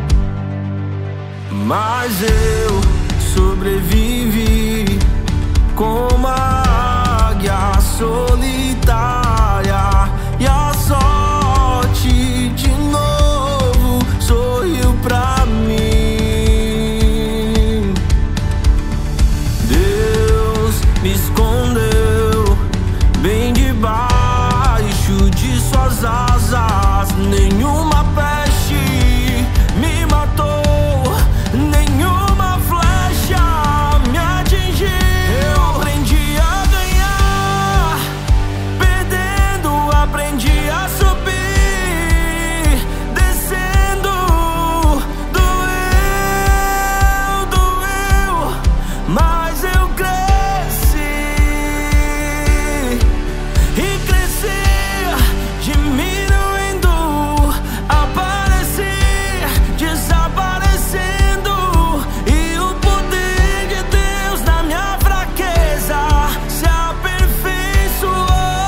Mas eu sobrevivi como a águia solitária, e a sorte de novo sorriu pra mim. Deus me escondeu bem debaixo de suas asas. Nenhuma peste me matou, nenhuma flecha me atingiu. Eu aprendi a ganhar, perdendo aprendi a subir, descendo doeu, mas eu cresci e cresci, diminuindo, apareci, desaparecendo, e o poder de Deus na minha fraqueza se aperfeiçoou.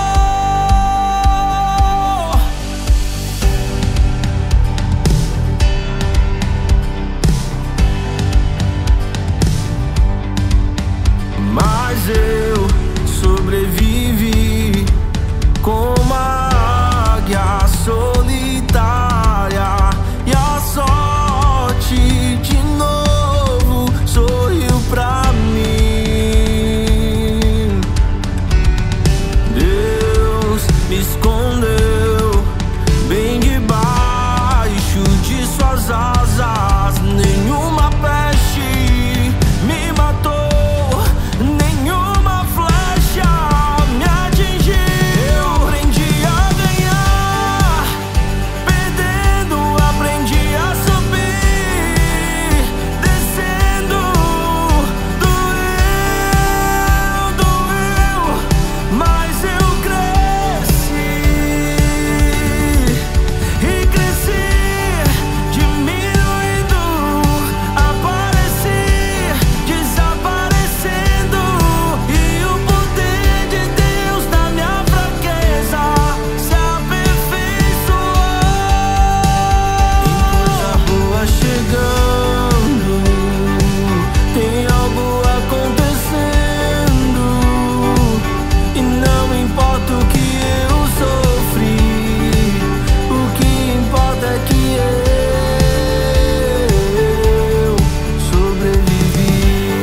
Mas eu sobrevivi como a águia solitária, e a sorte de novo sorriu pra mim. Deus me escondeu bem debaixo de suas asas. Nenhuma peste me matou, nenhuma flecha me atingiu. Eu aprendi a ganhar, perdendo aprendi a subir, descendo doeu, mas eu cresci e cresci, diminuindo, apareci, desaparecendo, e o poder de Deus na minha fraqueza se aperfeiçoou. Tem coisa boa chegando, tem algo acontecendo, e não importa o que eu sofri, o que importa é que eu sobrevivi.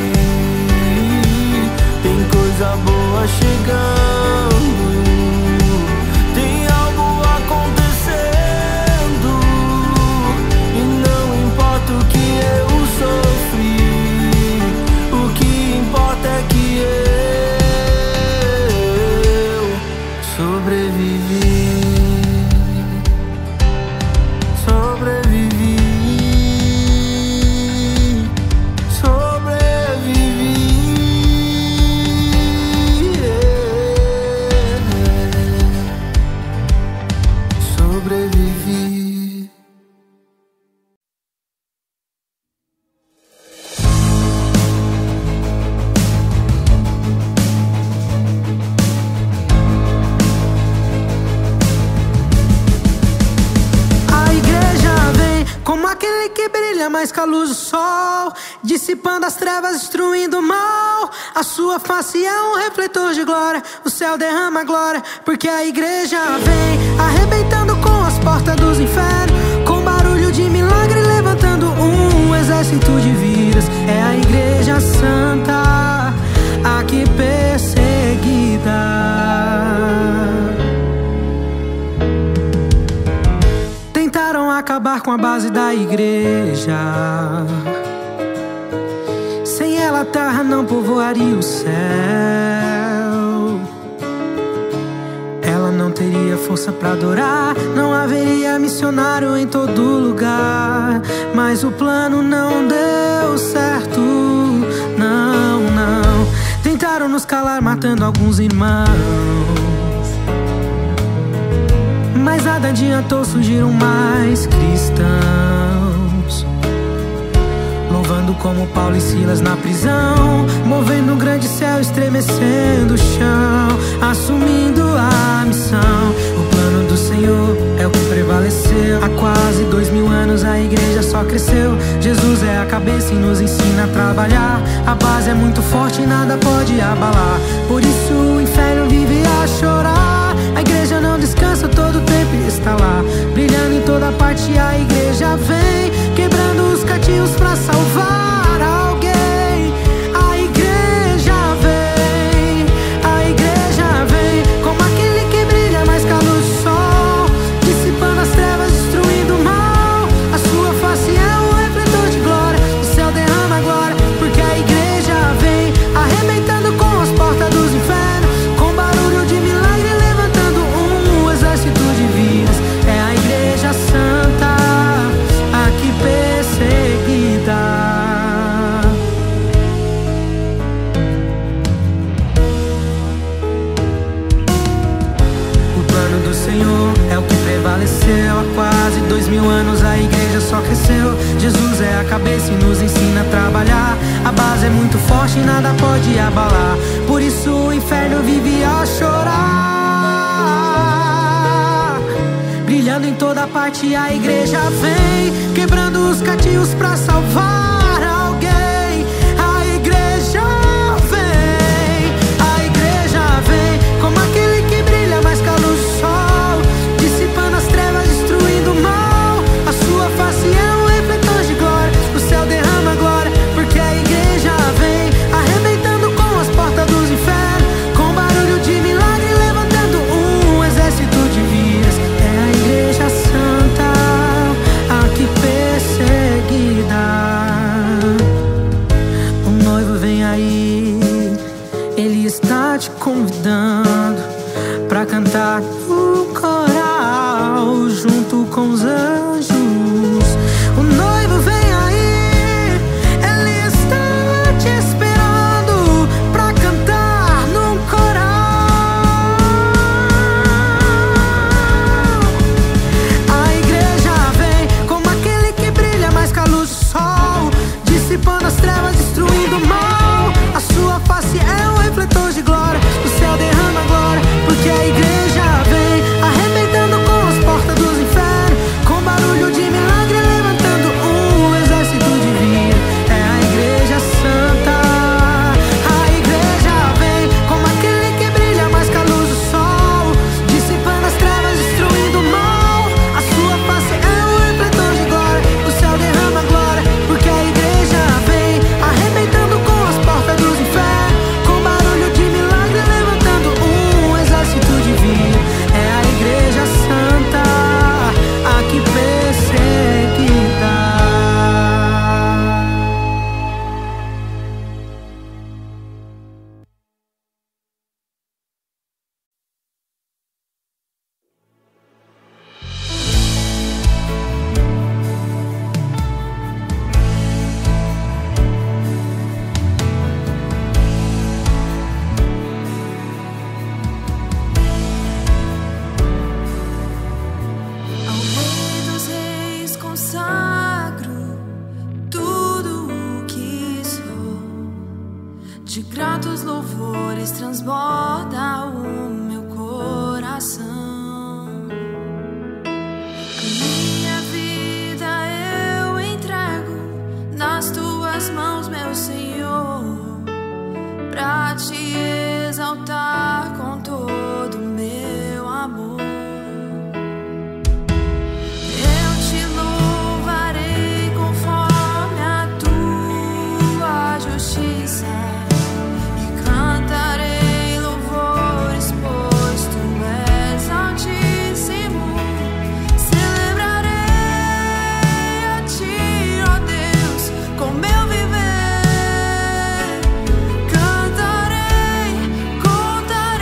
Tem coisa boa chegando, tem algo acontecendo, e não importa o que eu sofri, o que importa é que eu sobrevivi. Sobrevivi, sobrevivi, sobrevivi. A igreja vem como aquele que brilha mais que a luz do sol, dissipando as trevas, destruindo o mal. A sua face é um refletor de glória, o céu derrama glória, porque a igreja vem arrebentando com as portas dos infernos, com barulho de milagre, levantando um exército de vidas. É a igreja santa, aqui perseguida. Tentaram acabar com a base da igreja. Sem ela a terra não povoaria o céu. Ela não teria força pra adorar, não haveria missionário em todo lugar. Mas o plano não deu certo, não, não. Tentaram nos calar matando alguns irmãos, mas nada adiantou, surgiram mais cristãos, louvando Atuando como Paulo e Silas na prisão, movendo um grande céu, estremecendo o chão, assumindo a missão. O plano do Senhor é o que prevaleceu. Há quase 2000 anos a igreja só cresceu. Jesus é a cabeça e nos ensina a trabalhar. A base é muito forte e nada pode abalar. Por isso o inferno vive a chorar. A igreja não descansa, todo tempo está lá, brilhando em toda parte. A igreja vem, quebrando os cativos pra salvar alguém. A igreja vem, a igreja vem, como aquele que brilha mais que a luz do sol, dissipando as trevas, destruindo o mal. A sua face é um refletor de glória, o céu derrama glória, porque a igreja vem, arrebentando com as portas dos infernos, com barulho de milagre, levantando um exército de vidas. É a igreja santa, aqui perseguida. O plano do Senhor é o que prevaleceu. Há quase 2000 anos a igreja só cresceu. Jesus é a cabeça e nos ensina a trabalhar. A base é muito forte e nada pode abalar. Por isso o inferno vive a chorar. Brilhando em toda parte a igreja vem, quebrando os cativos pra salvar alguém. A igreja vem, como aquele que brilha mais que a luz do sol, dissipando as trevas, destruindo o mal. A sua face é um refletor de glória, o céu derrama glória, porque a igreja vem, arrebentando com as portas dos infernos, com barulho de milagre, levantando um exército de vidas. É a igreja santa, aqui perseguida. O noivo vem aí, ele está te convidando pra cantar no coral junto com os anjos. O noivo vem aí, ele está te esperando pra cantar num coral. A igreja vem, como aquele que brilha mais que a luz do sol, dissipando as trevas, destruindo o mal. A sua face é um refletor de glória, o céu derrama glória, porque a igreja vem, arrebentando com as portas dos infernos, com barulho de milagre, levantando um exército de vida. É a igreja santa, a igreja vem, como aquele que brilha mais que a luz do sol, dissipando as trevas, destruindo o mal. A sua face é um refletor de glória, o céu derrama glória, porque a igreja vem, arrebentando com as portas dos infernos, com barulho de milagre, levantando um exército de vida. É a igreja santa, aqui perseguida. Ao Rei dos Reis consagro tudo o que sou. De gratos louvores transborda o meu coração. Minha vida eu entrego nas tuas mãos, meu Senhor, pra te exaltar com todo o meu amor. Eu te louvarei conforme a tua justiça e cantarei louvores, pois tu és altíssimo. Celebrarei a ti, ó Deus, com meu viver. Cantarei, contarei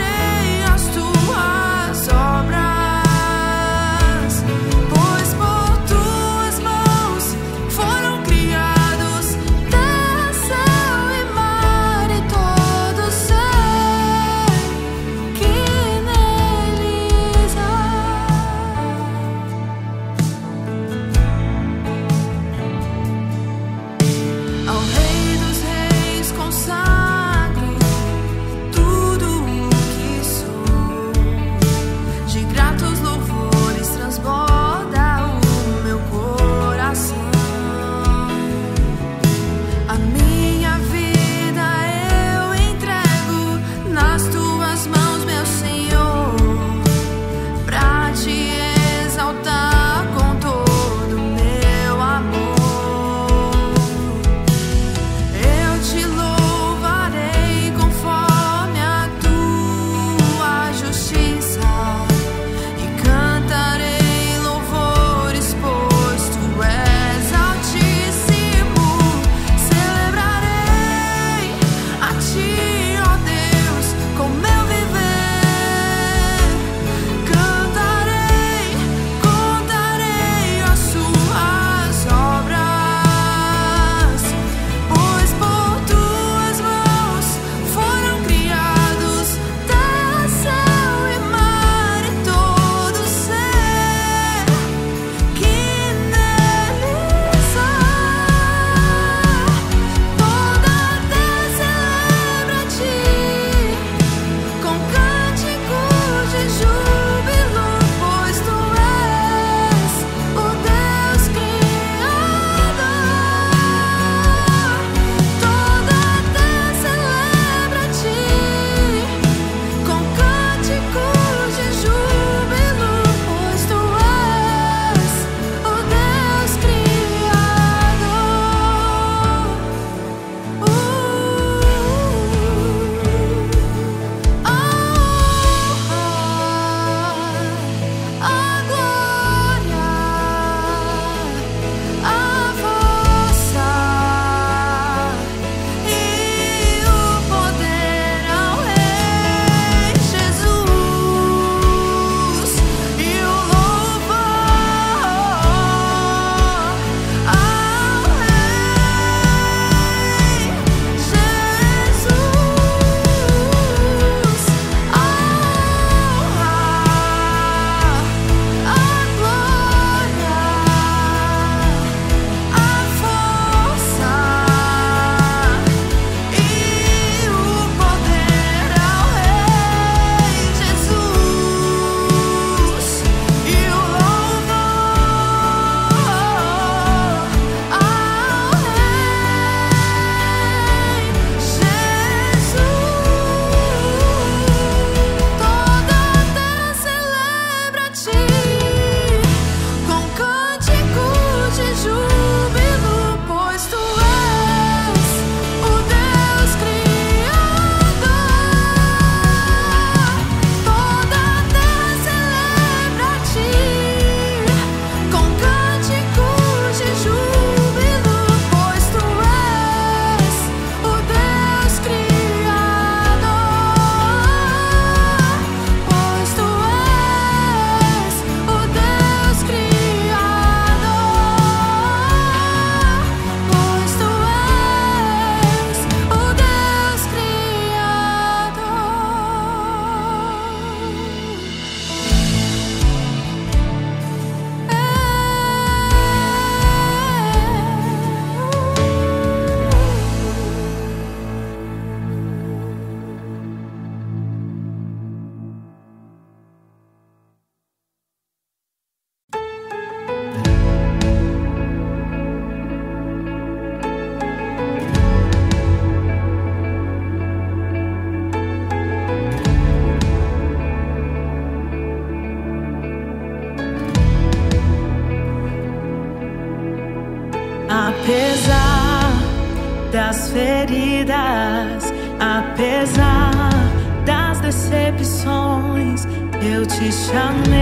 feridas, apesar das decepções, eu te chamei,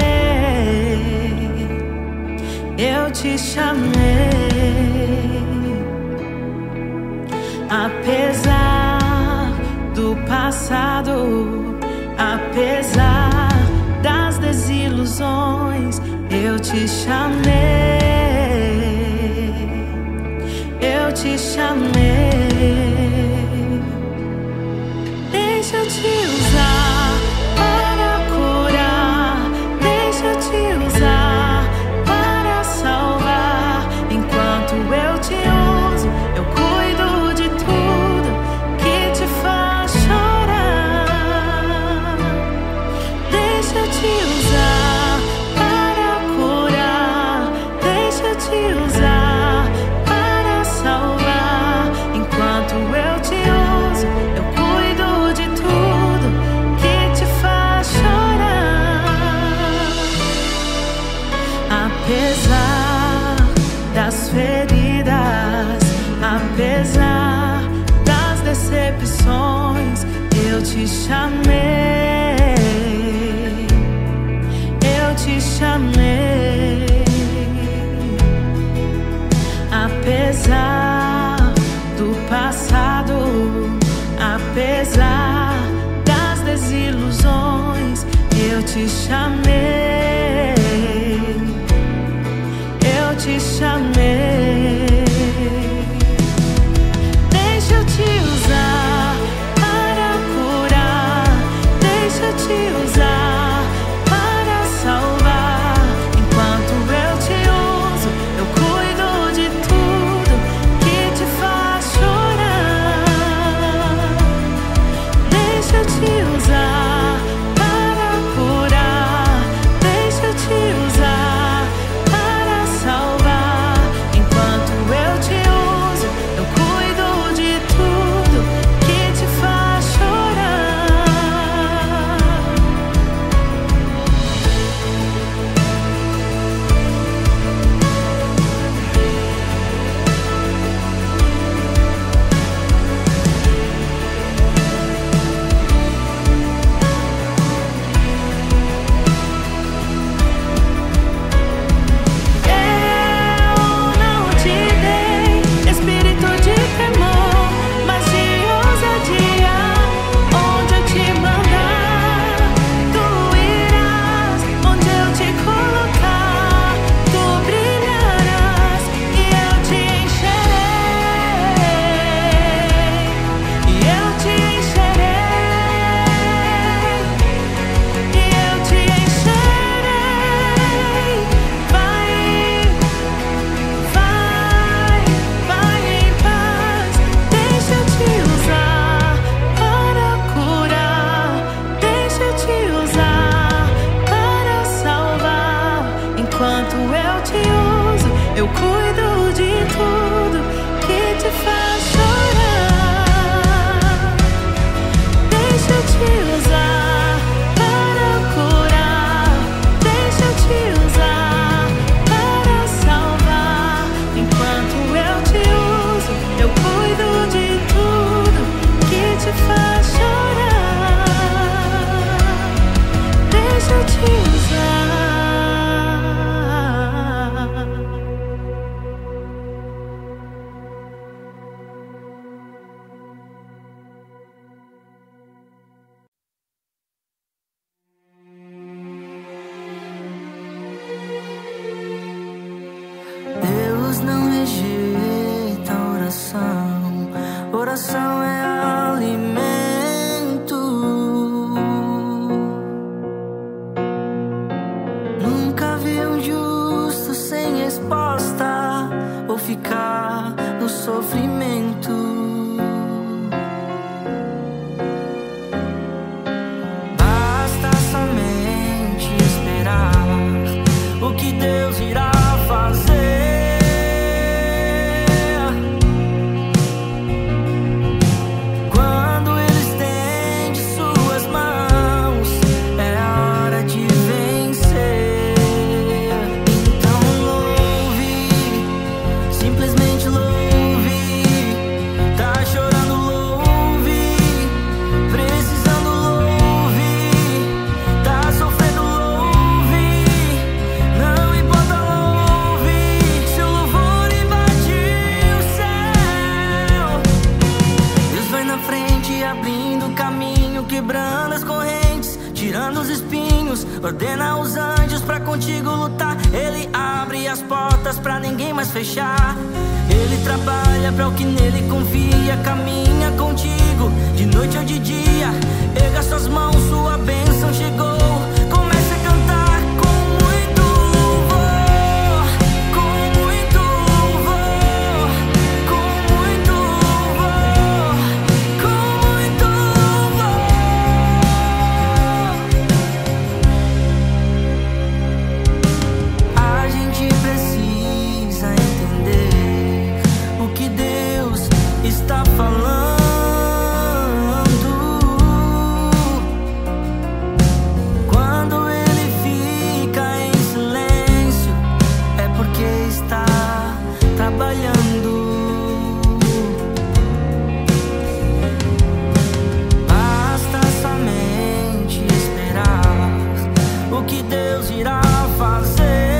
eu te chamei. Apesar do passado, apesar das desilusões, eu te chamei, eu te chamei. Deixa eu te usar para curar, deixa eu te usar para salvar. Enquanto eu te uso, eu cuido de tudo que te faz chorar. Deixa eu te usar para curar, deixa eu te usar para salvar. Enquanto eu te uso, eu cuido de tudo que te faz chorar. Apesar das feridas, apesar das decepções, eu te chamei, eu te chamei. Apesar do passado, apesar das desilusões, eu te chamei, eu te chamei. Deixa eu te usar para curar, deixa eu te usar para salvar. Enquanto eu te uso, eu cuido de tudo que te faz chorar. Deixa eu te usar para curar, deixa eu te usar para salvar. Enquanto eu te uso, eu cuido de tudo que te faz chorar. Eu não te dei espírito de temor, mas de ousadia. Onde eu te mandar, tu irás. Onde eu te colocar, tu brilharás. E eu te encherei, e eu te encherei, e eu te encherei. Vai em paz. Deixa eu te usar para curar, deixa eu te usar para salvar. Enquanto eu te uso, eu cuido de tudo que te faz chorar. Deixa eu te usar para curar, deixa eu te usar para salvar. Enquanto eu te uso, eu cuido de tudo que te faz chorar. Deixa eu te usar. Deus não rejeita a oração, oração é alimento. Nunca vi um justo sem resposta ou ficar no sofrimento. Basta somente esperar o que Deus irá fazer. Quando Ele estende suas mãos, é a hora de vencer. Então louve, simplesmente louve. inimigos, ordena os anjos pra contigo lutar. Ele abre as portas pra ninguém mais fechar. Ele trabalha pra o que nele confia, caminha contigo de noite ou de dia. Erga suas mãos, sua bênção chegou. Comece a cantar com muito louvor, com muito louvor, com muito louvor, com muito louvor. A gente precisa entender o que Deus está falando. Quando Ele fica em silêncio, é porque está trabalhando. Basta somente esperar o que Deus irá fazer.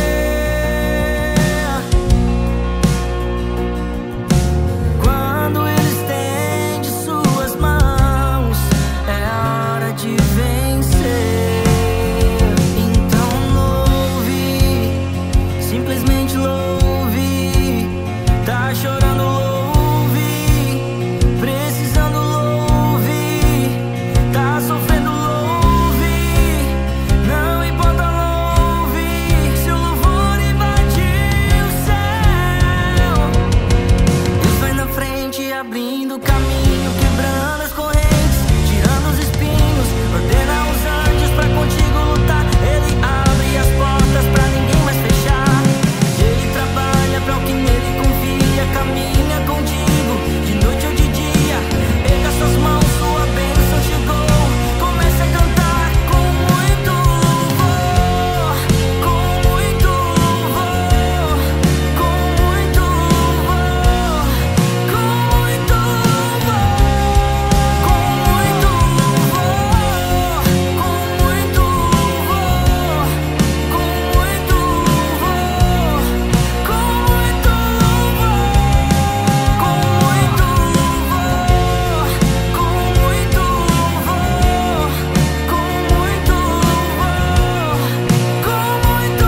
Quando Ele estende suas mãos, é a hora de vencer. Então louve, simplesmente louve. Tá chorando, louve. Precisando, louve. Tá sofrendo, louve. Não importa, louve. Seu louvor invadiu o céu. Deus vai na frente, abrindo o caminho, quebrando as correntes, tirando os espinhos, ordena os anjos pra contigo lutar. Ele abre as portas pra ninguém mais fechar. Ele trabalha pra o que nele confia, caminha contigo de noite ou de dia. Erga suas mãos, sua bênção chegou. Comece a cantar com muito louvor, com muito louvor, com muito louvor, com muito louvor, com muito louvor, com muito louvor, com muito louvor, com muito louvor, com muito louvor, com muito louvor, com muito louvor, com muito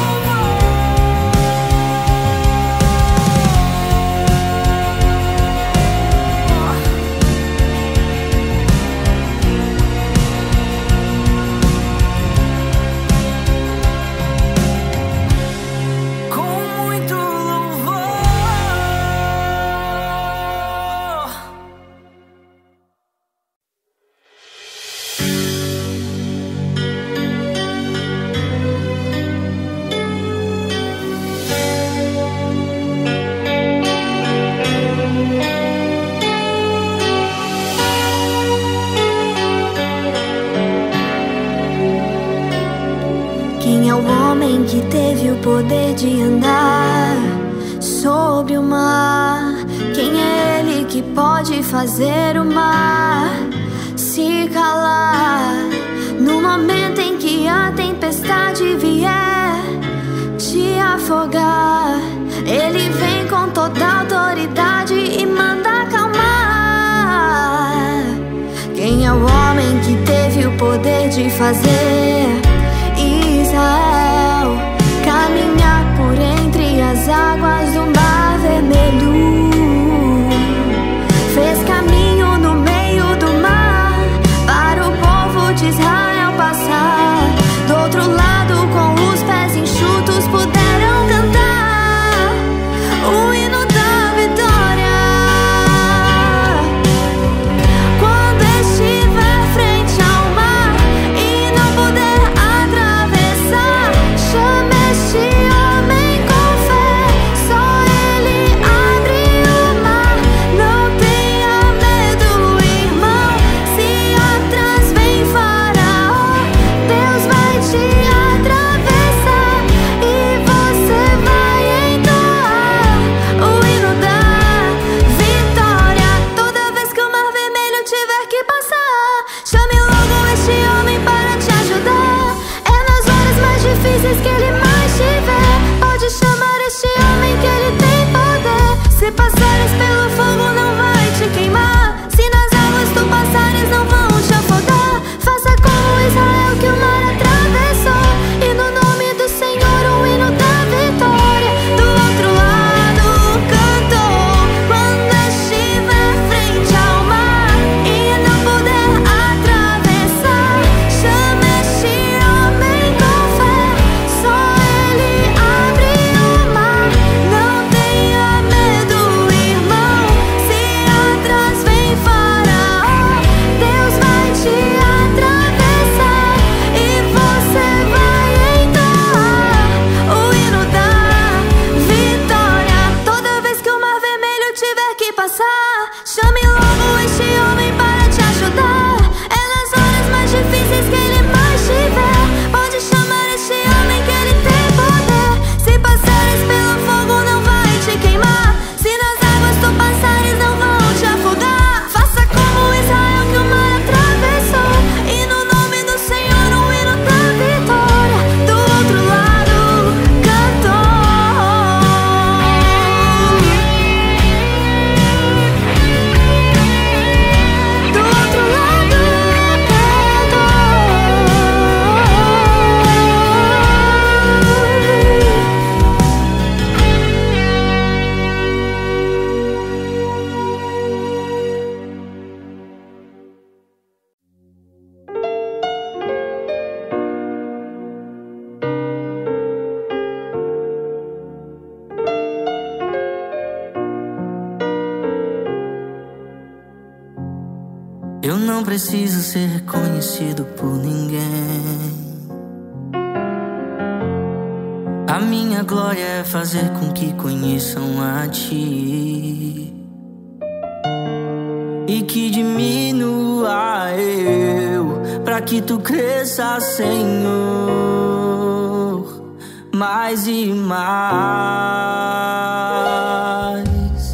louvor, com muito louvor. Quem é o homem que teve o poder de andar sobre o mar? Quem é ele que pode fazer o mar se calar? No momento em que a tempestade vier te afogar, ele vem com toda autoridade e manda acalmar. Quem é o homem que teve o poder de fazer Israel caminhar por entre as águas do Mar Vermelho? Fez caminho no meio do mar para o povo de Israel passar. Do outro lado, com os pés enxutos, puderam cantar o hino da vitória. Quando estiver frente ao mar e não puder Chame logo este homem para te ajudar. É nas horas mais difíceis que ele mais te vê. Pode chamar este homem que ele tem poder. Se passares pelo fogo não vai te queimar. Se nas águas tu passares não vão te afogar. Faça como Israel que o mar atravessou, e no nome do Senhor um hino da vitória. Do outro lado cantou. Do outro lado Eu não preciso ser reconhecido por ninguém. A minha glória é fazer com que conheçam a Ti, e que diminua eu, pra que Tu cresça, Senhor, mais e mais.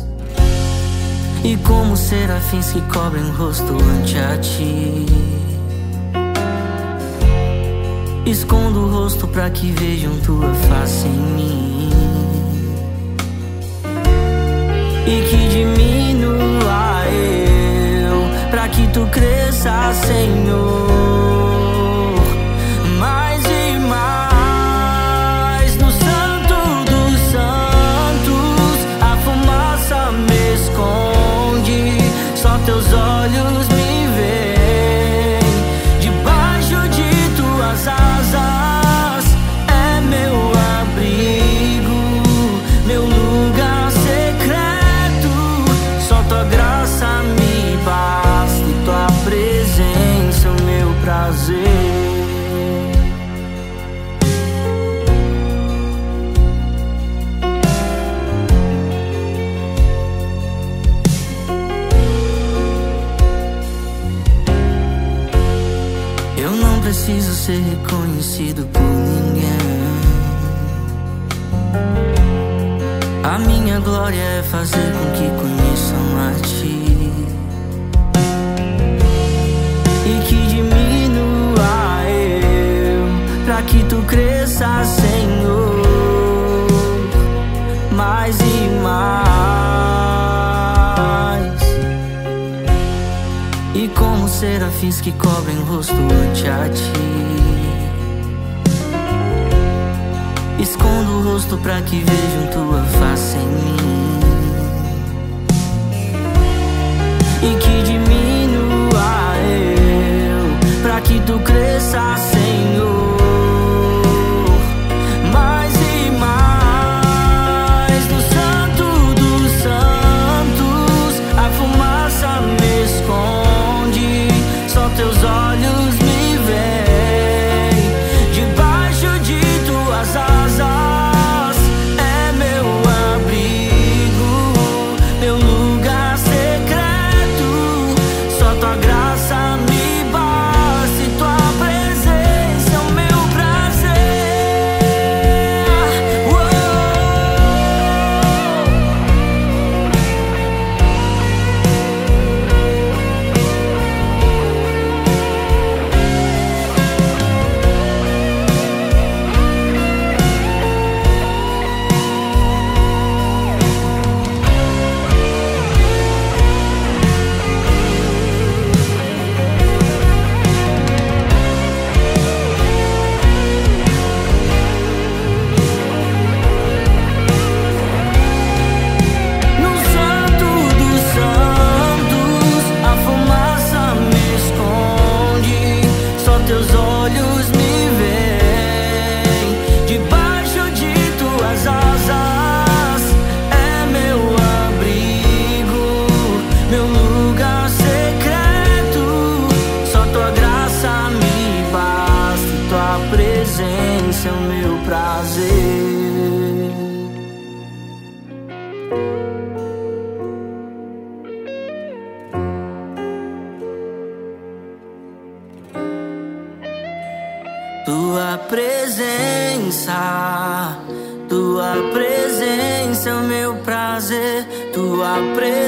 E como serafins que cobrem o rosto ante a Ti, escondo o rosto pra que vejam Tua face em mim, e que diminua eu, pra que Tu cresça, Senhor, mais e mais. No Santo dos Santos a fumaça me esconde, só Teus olhos me veem. Debaixo de Tuas asas é meu abrigo, meu lugar secreto. Só Tua graça me basta, e Tua presença é o meu prazer. Eu não preciso ser reconhecido por ninguém. A minha glória é fazer com que conheçam a Ti, e que diminua eu, pra que Tu cresça, Senhor, mais e mais. E como serafins que cobrem o rosto ante a Ti, escondo o rosto pra que vejam Tua face em mim, e que diminua eu, pra que Tu cresça, Senhor, mais e mais. No Santo dos Santos a fumaça me esconde, só Teus olhos me veem. Debaixo de Tuas asas é meu abrigo, presença, tua presença é o meu prazer. Tua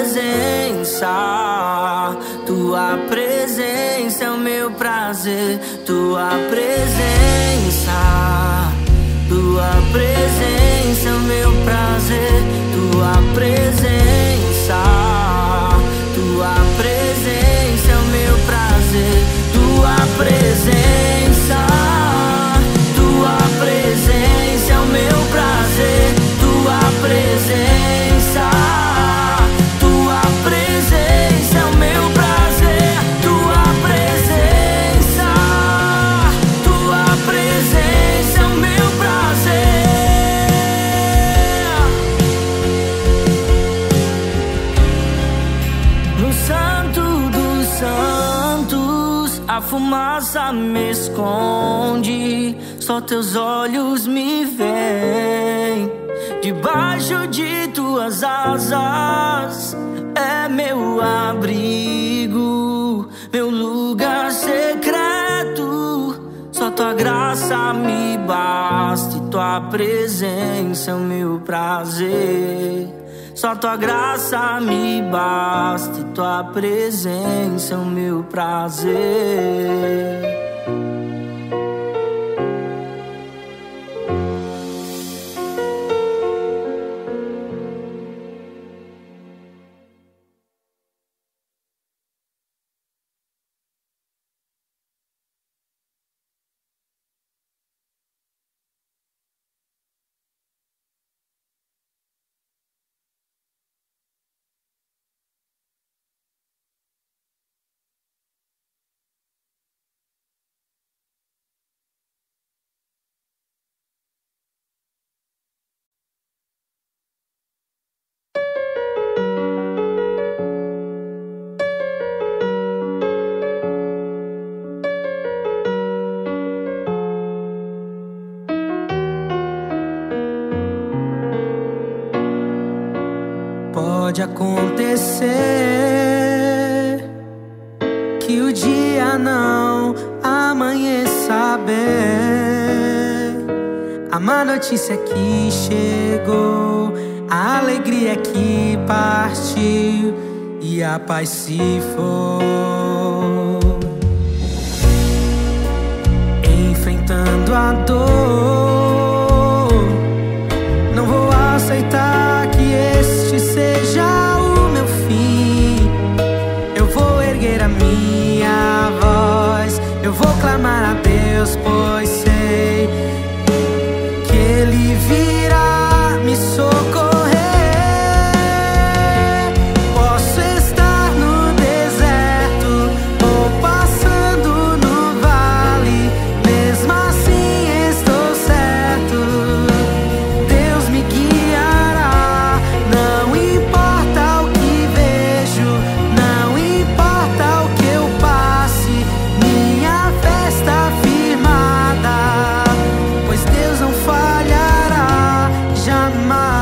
presença, tua presença é o meu prazer. Tua presença, tua presença é o meu prazer. Tua presença, tua presença é o meu prazer. Tua presença, tua presença é o meu prazer. Tua presença, tua presença é o meu prazer. Tua presença, tua presença é o meu prazer. No santo dos santos a fumaça me esconde, só teus olhos me veem. Debaixo de tuas asas é meu abrigo, meu lugar secreto. Só tua graça me basta e tua presença é o meu prazer. Só tua graça me basta e tua presença é o meu prazer. Pode acontecer que o dia não amanheça bem. A má notícia que chegou, a alegria que partiu e a paz se foi. Enfrentando a dor, não vou aceitar que este seja o meu fim. Eu vou erguer a minha voz, eu vou clamar a Deus, pois sei que Ele virá me socorrer. Posso estar no deserto ou passando no vale, mesmo assim estou certo. Deus me guiará, não importa o que vejo, não importa o que eu passe, minha fé está firmada, pois Deus não falhará jamais.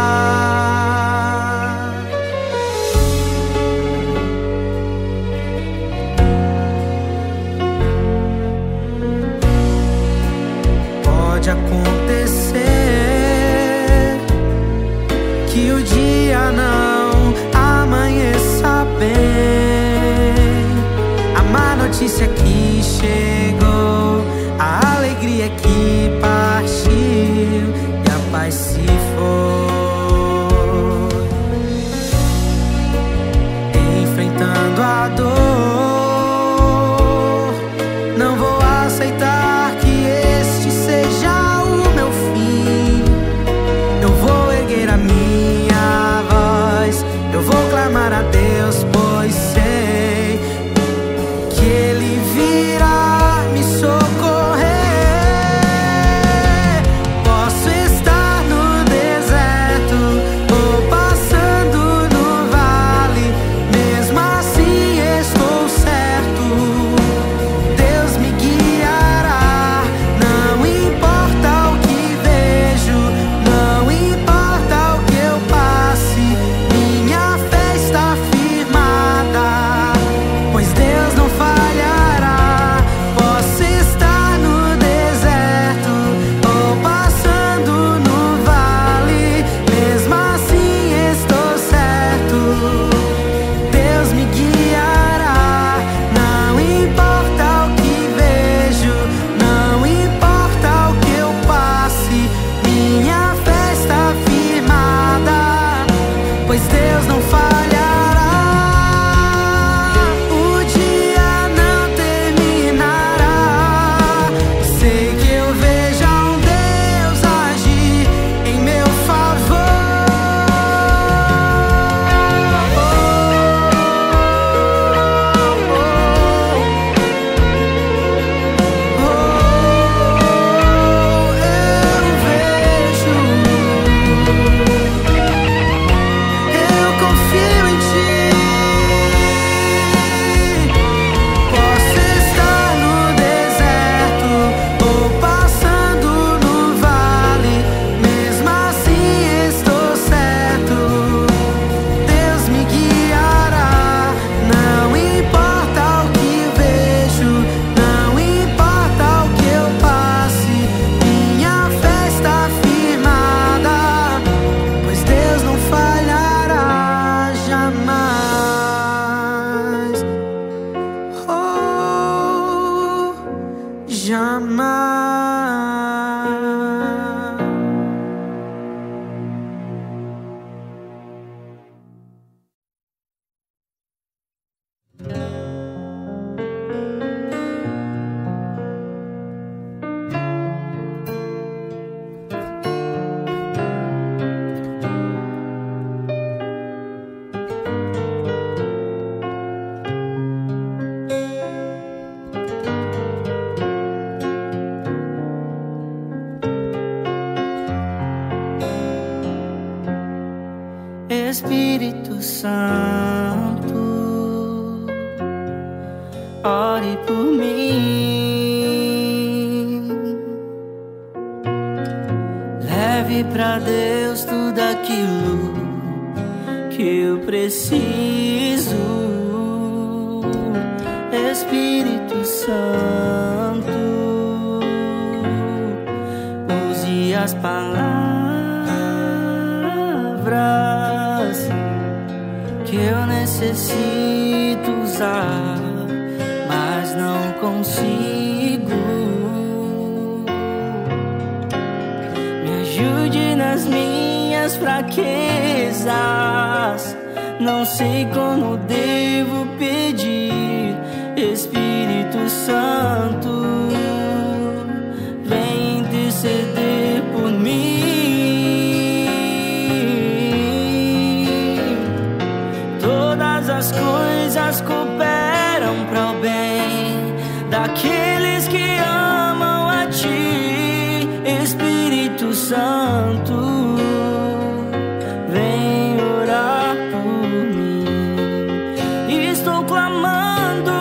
Pode acontecer que o dia não amanheça bem. A má notícia que chegou, a alegria que partiu e a paz se foi. Enfrentando a dor, não vou aceitar que este seja o meu fim. Eu vou erguer a minha voz, eu vou clamar a Deus, pois sei que Ele Santo, ore por mim. Leve pra Deus tudo aquilo que eu preciso. Espírito Santo, use as palavras que eu necessito usar, mas não consigo. Me ajude nas minhas fraquezas, não sei como devo pedir. Espírito Santo, vem interceder por mim. Todas as coisas cooperam para o bem daqueles que amam a Ti. Espírito Santo, vem orar por mim. Estou clamando,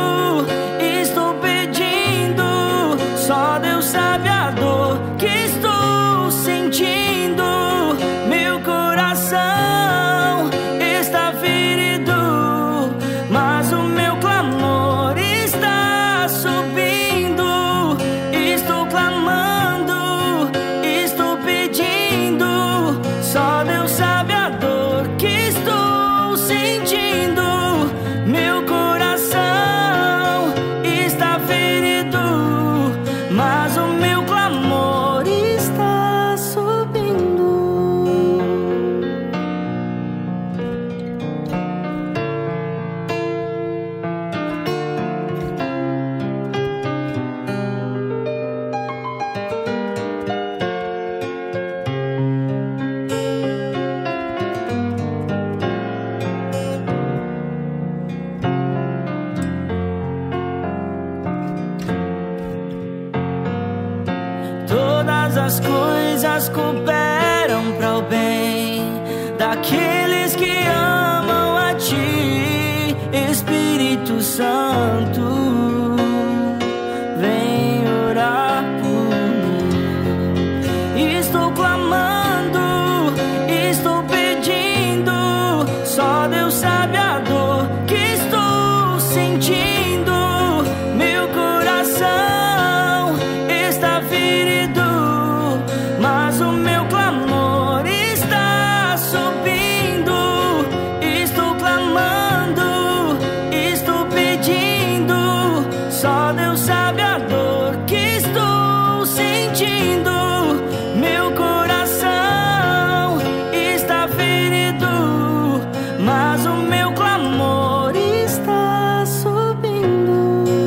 só Deus sabe a dor que estou sentindo. Meu coração está ferido, mas o meu clamor está subindo. Estou clamando, estou pedindo. Só Deus sabe a dor que estou sentindo. Meu coração está ferido, mas o meu clamor está subindo. Todas as coisas cooperam para o bem daqueles que amam a Ti. Espírito Santo, vem orar por mim. Estou clamando, estou pedindo. Só Deus sabe a dor que estou sentindo. Meu coração está ferido, mas o meu clamor está subindo. Estou clamando, estou pedindo. Só Deus sabe a dor que estou sentindo. Meu coração está ferido, mas o meu clamor está subindo.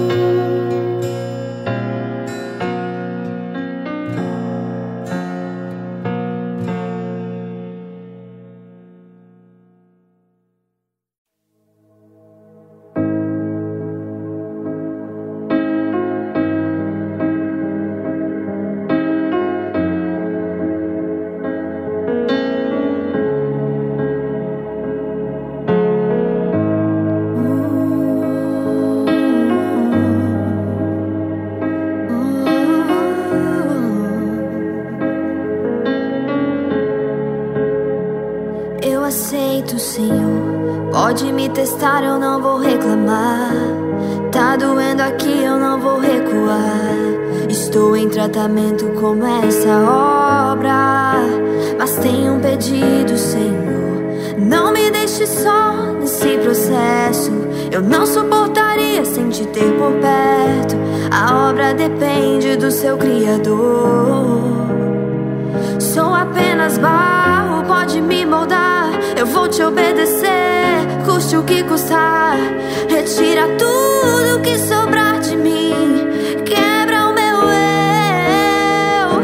Eu aceito, Senhor. Pode me testar, eu não vou reclamar. Tá doendo aqui, eu não vou recuar. Estou em tratamento como essa obra, mas tenho um pedido, Senhor. Não me deixe só nesse processo. Eu não suportaria sem te ter por perto. A obra depende do seu Criador. Sou apenas barro, pode me moldar. Eu vou te obedecer, custe o que custar. Retira tudo que sobrar de mim. Quebra o meu eu,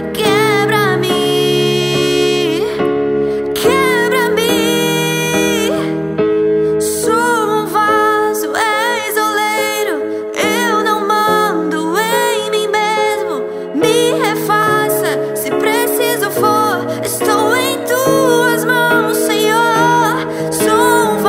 quebra-me, quebra-me. Sou um vaso, és oleiro. Eu não mando em mim mesmo. Me refaça se preciso for. Estou em tuas mãos, Senhor. Sou um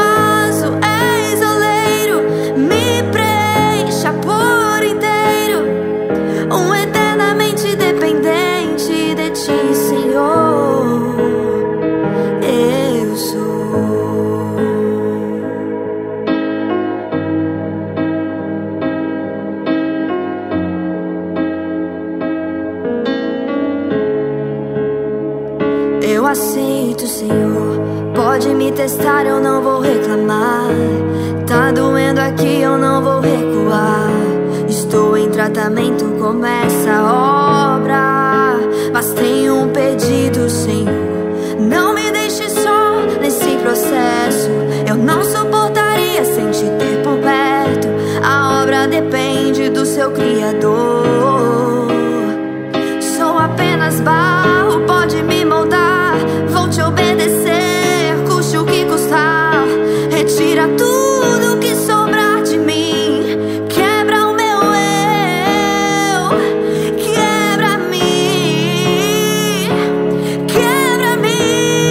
estar, eu não vou reclamar. Tá doendo aqui, eu não vou recuar. Estou em tratamento, começa a obra. Mas tenho um pedido, Senhor: não me deixe só nesse processo. Eu não suportaria sem te ter por perto. A obra depende do seu Criador. Sou apenas barro, pode me moldar. Vou te obedecer, custe o que custar. Retira tudo que sobrar de mim. Quebra o meu eu, quebra-me, quebra-me.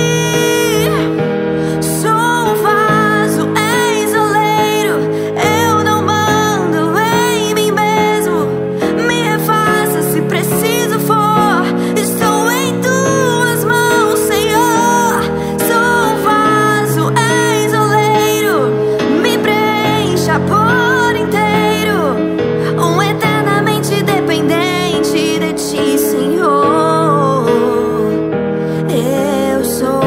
Sou um vaso, és oleiro. Eu não mando em mim mesmo. Me refaça se preciso for. Estou em tuas mãos, Senhor. Sou um vaso, és oleiro. Me preencha por inteiro. Um eternamente dependente de ti, Senhor. Eu sou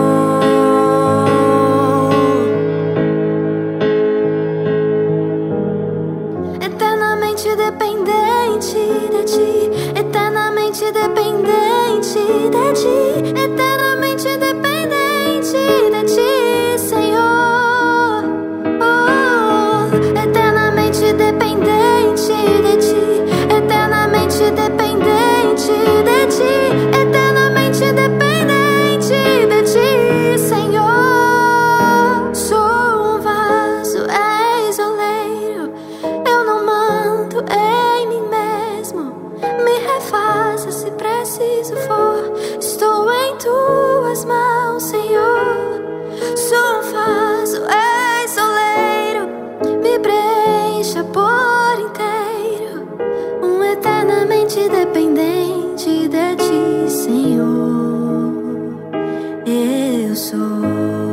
eternamente dependente de ti, eternamente dependente de ti, eternamente dependente de ti, Senhor. Oh, eternamente dependente de ti, eternamente dependente de ti, eternamente dependente de ti, Senhor. Sou um vaso, és oleiro. Eu não mando em mim mesmo. Me refaça se preciso for. Estou em tuas mãos, Senhor. Sou um vaso, és oleiro. Me preencha por inteiro. Um eternamente dependente de ti, Senhor. Eu sou.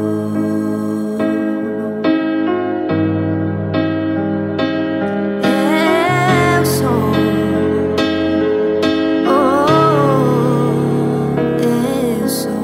Eu sou. Oh, eu sou.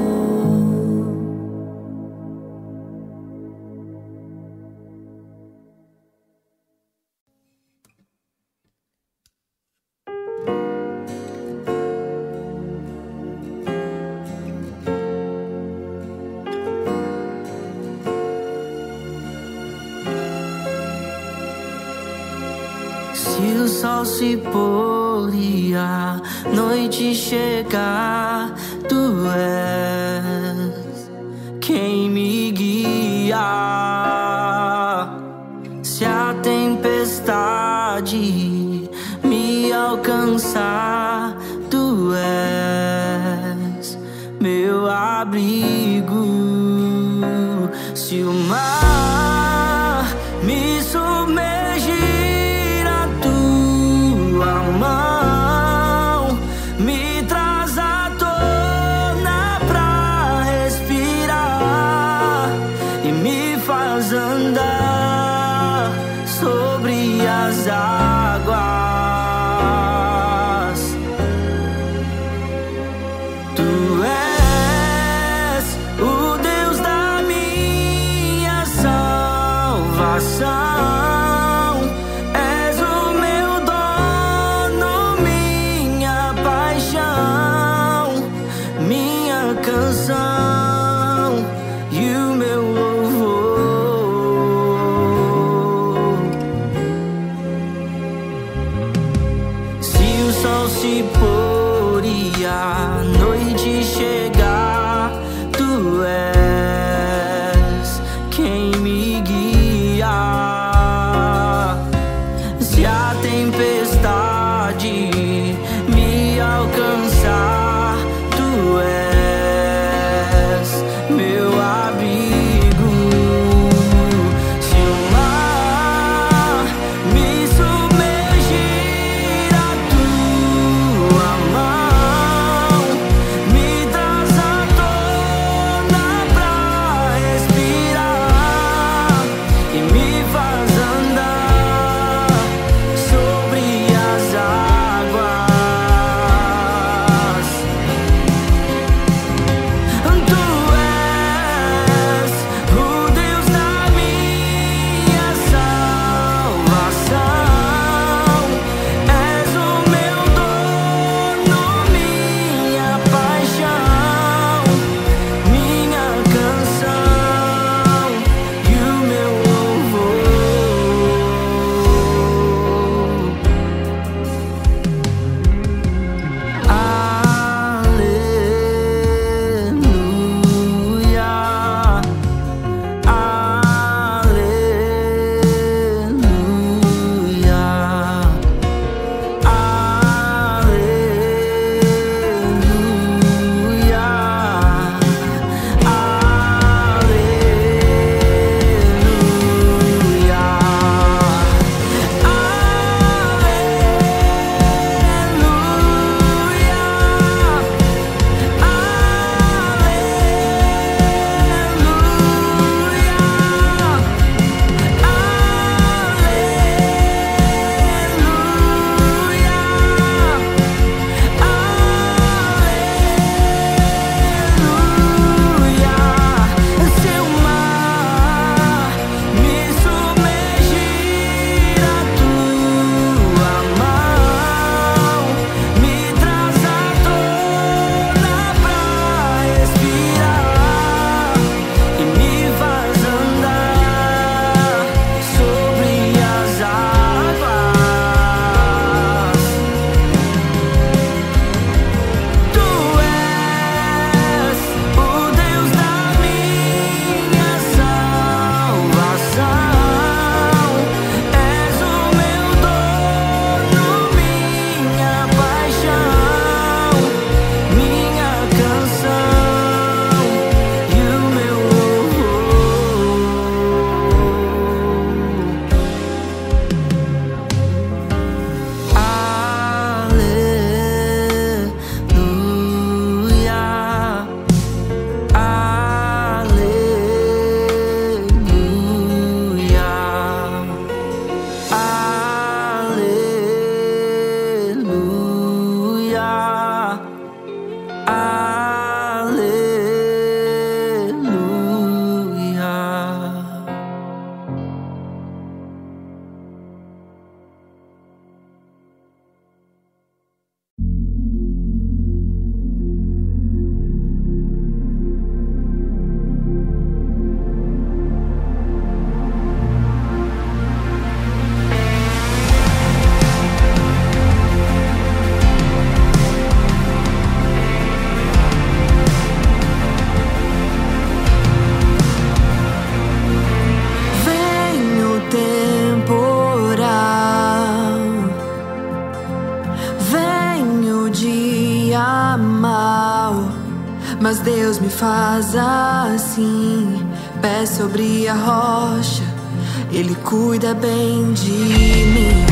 Se o sol se pôr e a noite chegar, tu és quem me guia. Se a tempestade me alcançar, tu és meu abrigo. Se o mar me submergir, tua mão me traz à tona pra respirar e me faz andar sobre as águas. Tu és o Deus da minha salvação. faz assim, pé sobre a rocha, Ele cuida bem de mim.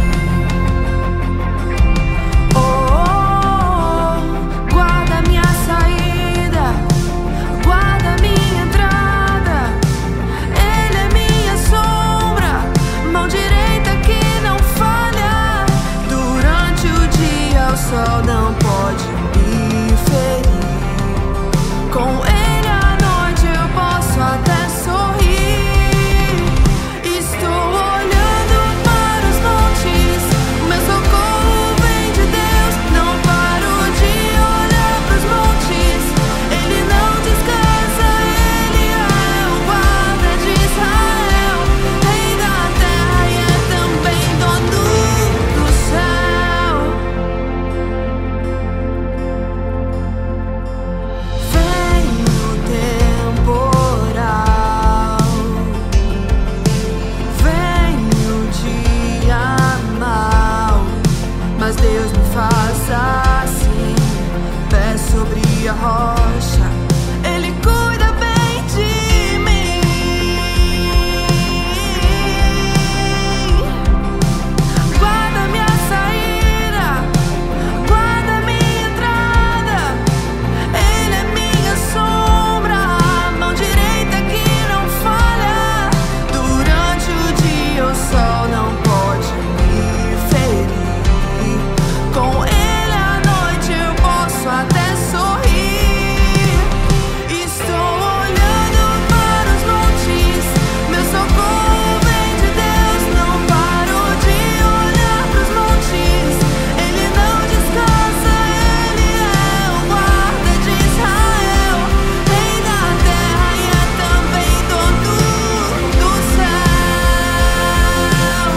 Guarda minha saída, guarda minha entrada, Ele é minha sombra, mão direita que não falha. Durante o dia o sol não pode me ferir. Com Ele à noite eu posso até sorrir. Estou olhando para os montes, o meu socorro vem de Deus. Não paro de olhar para os montes, Ele não descansa. Ele é o guarda de Israel, Rei da terra e é também dono do céu. Vem o temporal, vem o dia mau, mas Deus me faz assim, pé sobre a rocha, Ele cuida bem de mim. Guarda minha saída, guarda minha entrada, Ele é minha sombra, mão direita que não falha. Durante o dia o sol não pode me ferir. Com Ele à noite eu posso até sorrir. Estou olhando para os montes, meu socorro vem de Deus. Não paro de olhar para os montes, Ele não descansa. Ele é o guarda de Israel, Rei da terra e é também dono do céu.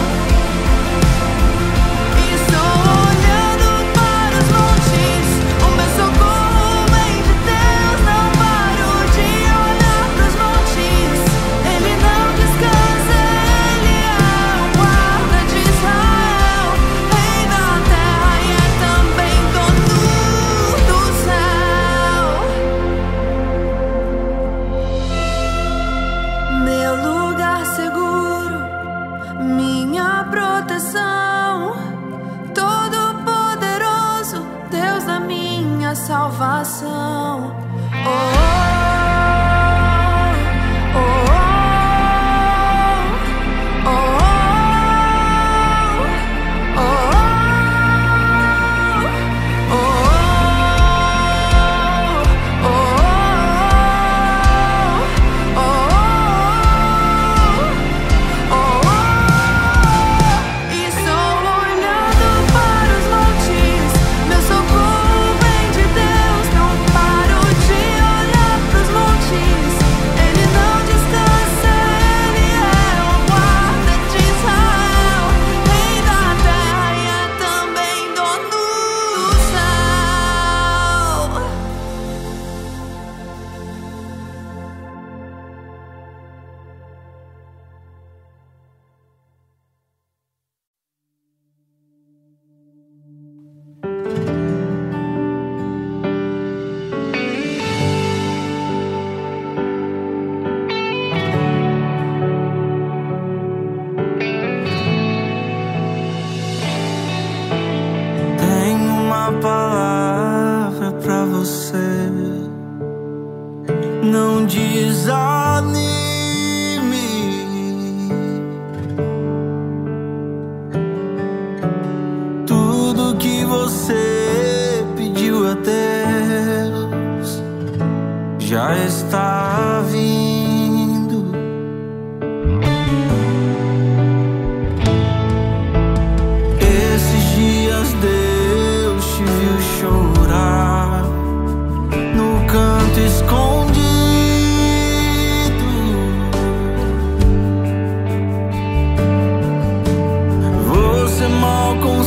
Estou olhando para os montes, o meu socorro vem de Deus. Não paro de olhar para os montes, Ele não descansa. Ele é o guarda de Israel, Rei da terra e é também dono do céu. Meu lugar seguro, minha proteção, Todo-Poderoso, Deus da minha salvação. Oh, oh, oh, oh, Estou olhando para os montes, meu socorro vem de Deus. Não paro de olhar para os montes, Ele não descansa. Ele é o guarda de Israel, Rei da terra e é também dono do céu. Tenho uma palavra pra você. Não desanime. Tudo que você pediu a Deus já está vindo. Esses dias Deus te viu chorar no canto escondido. Você mal conseguiu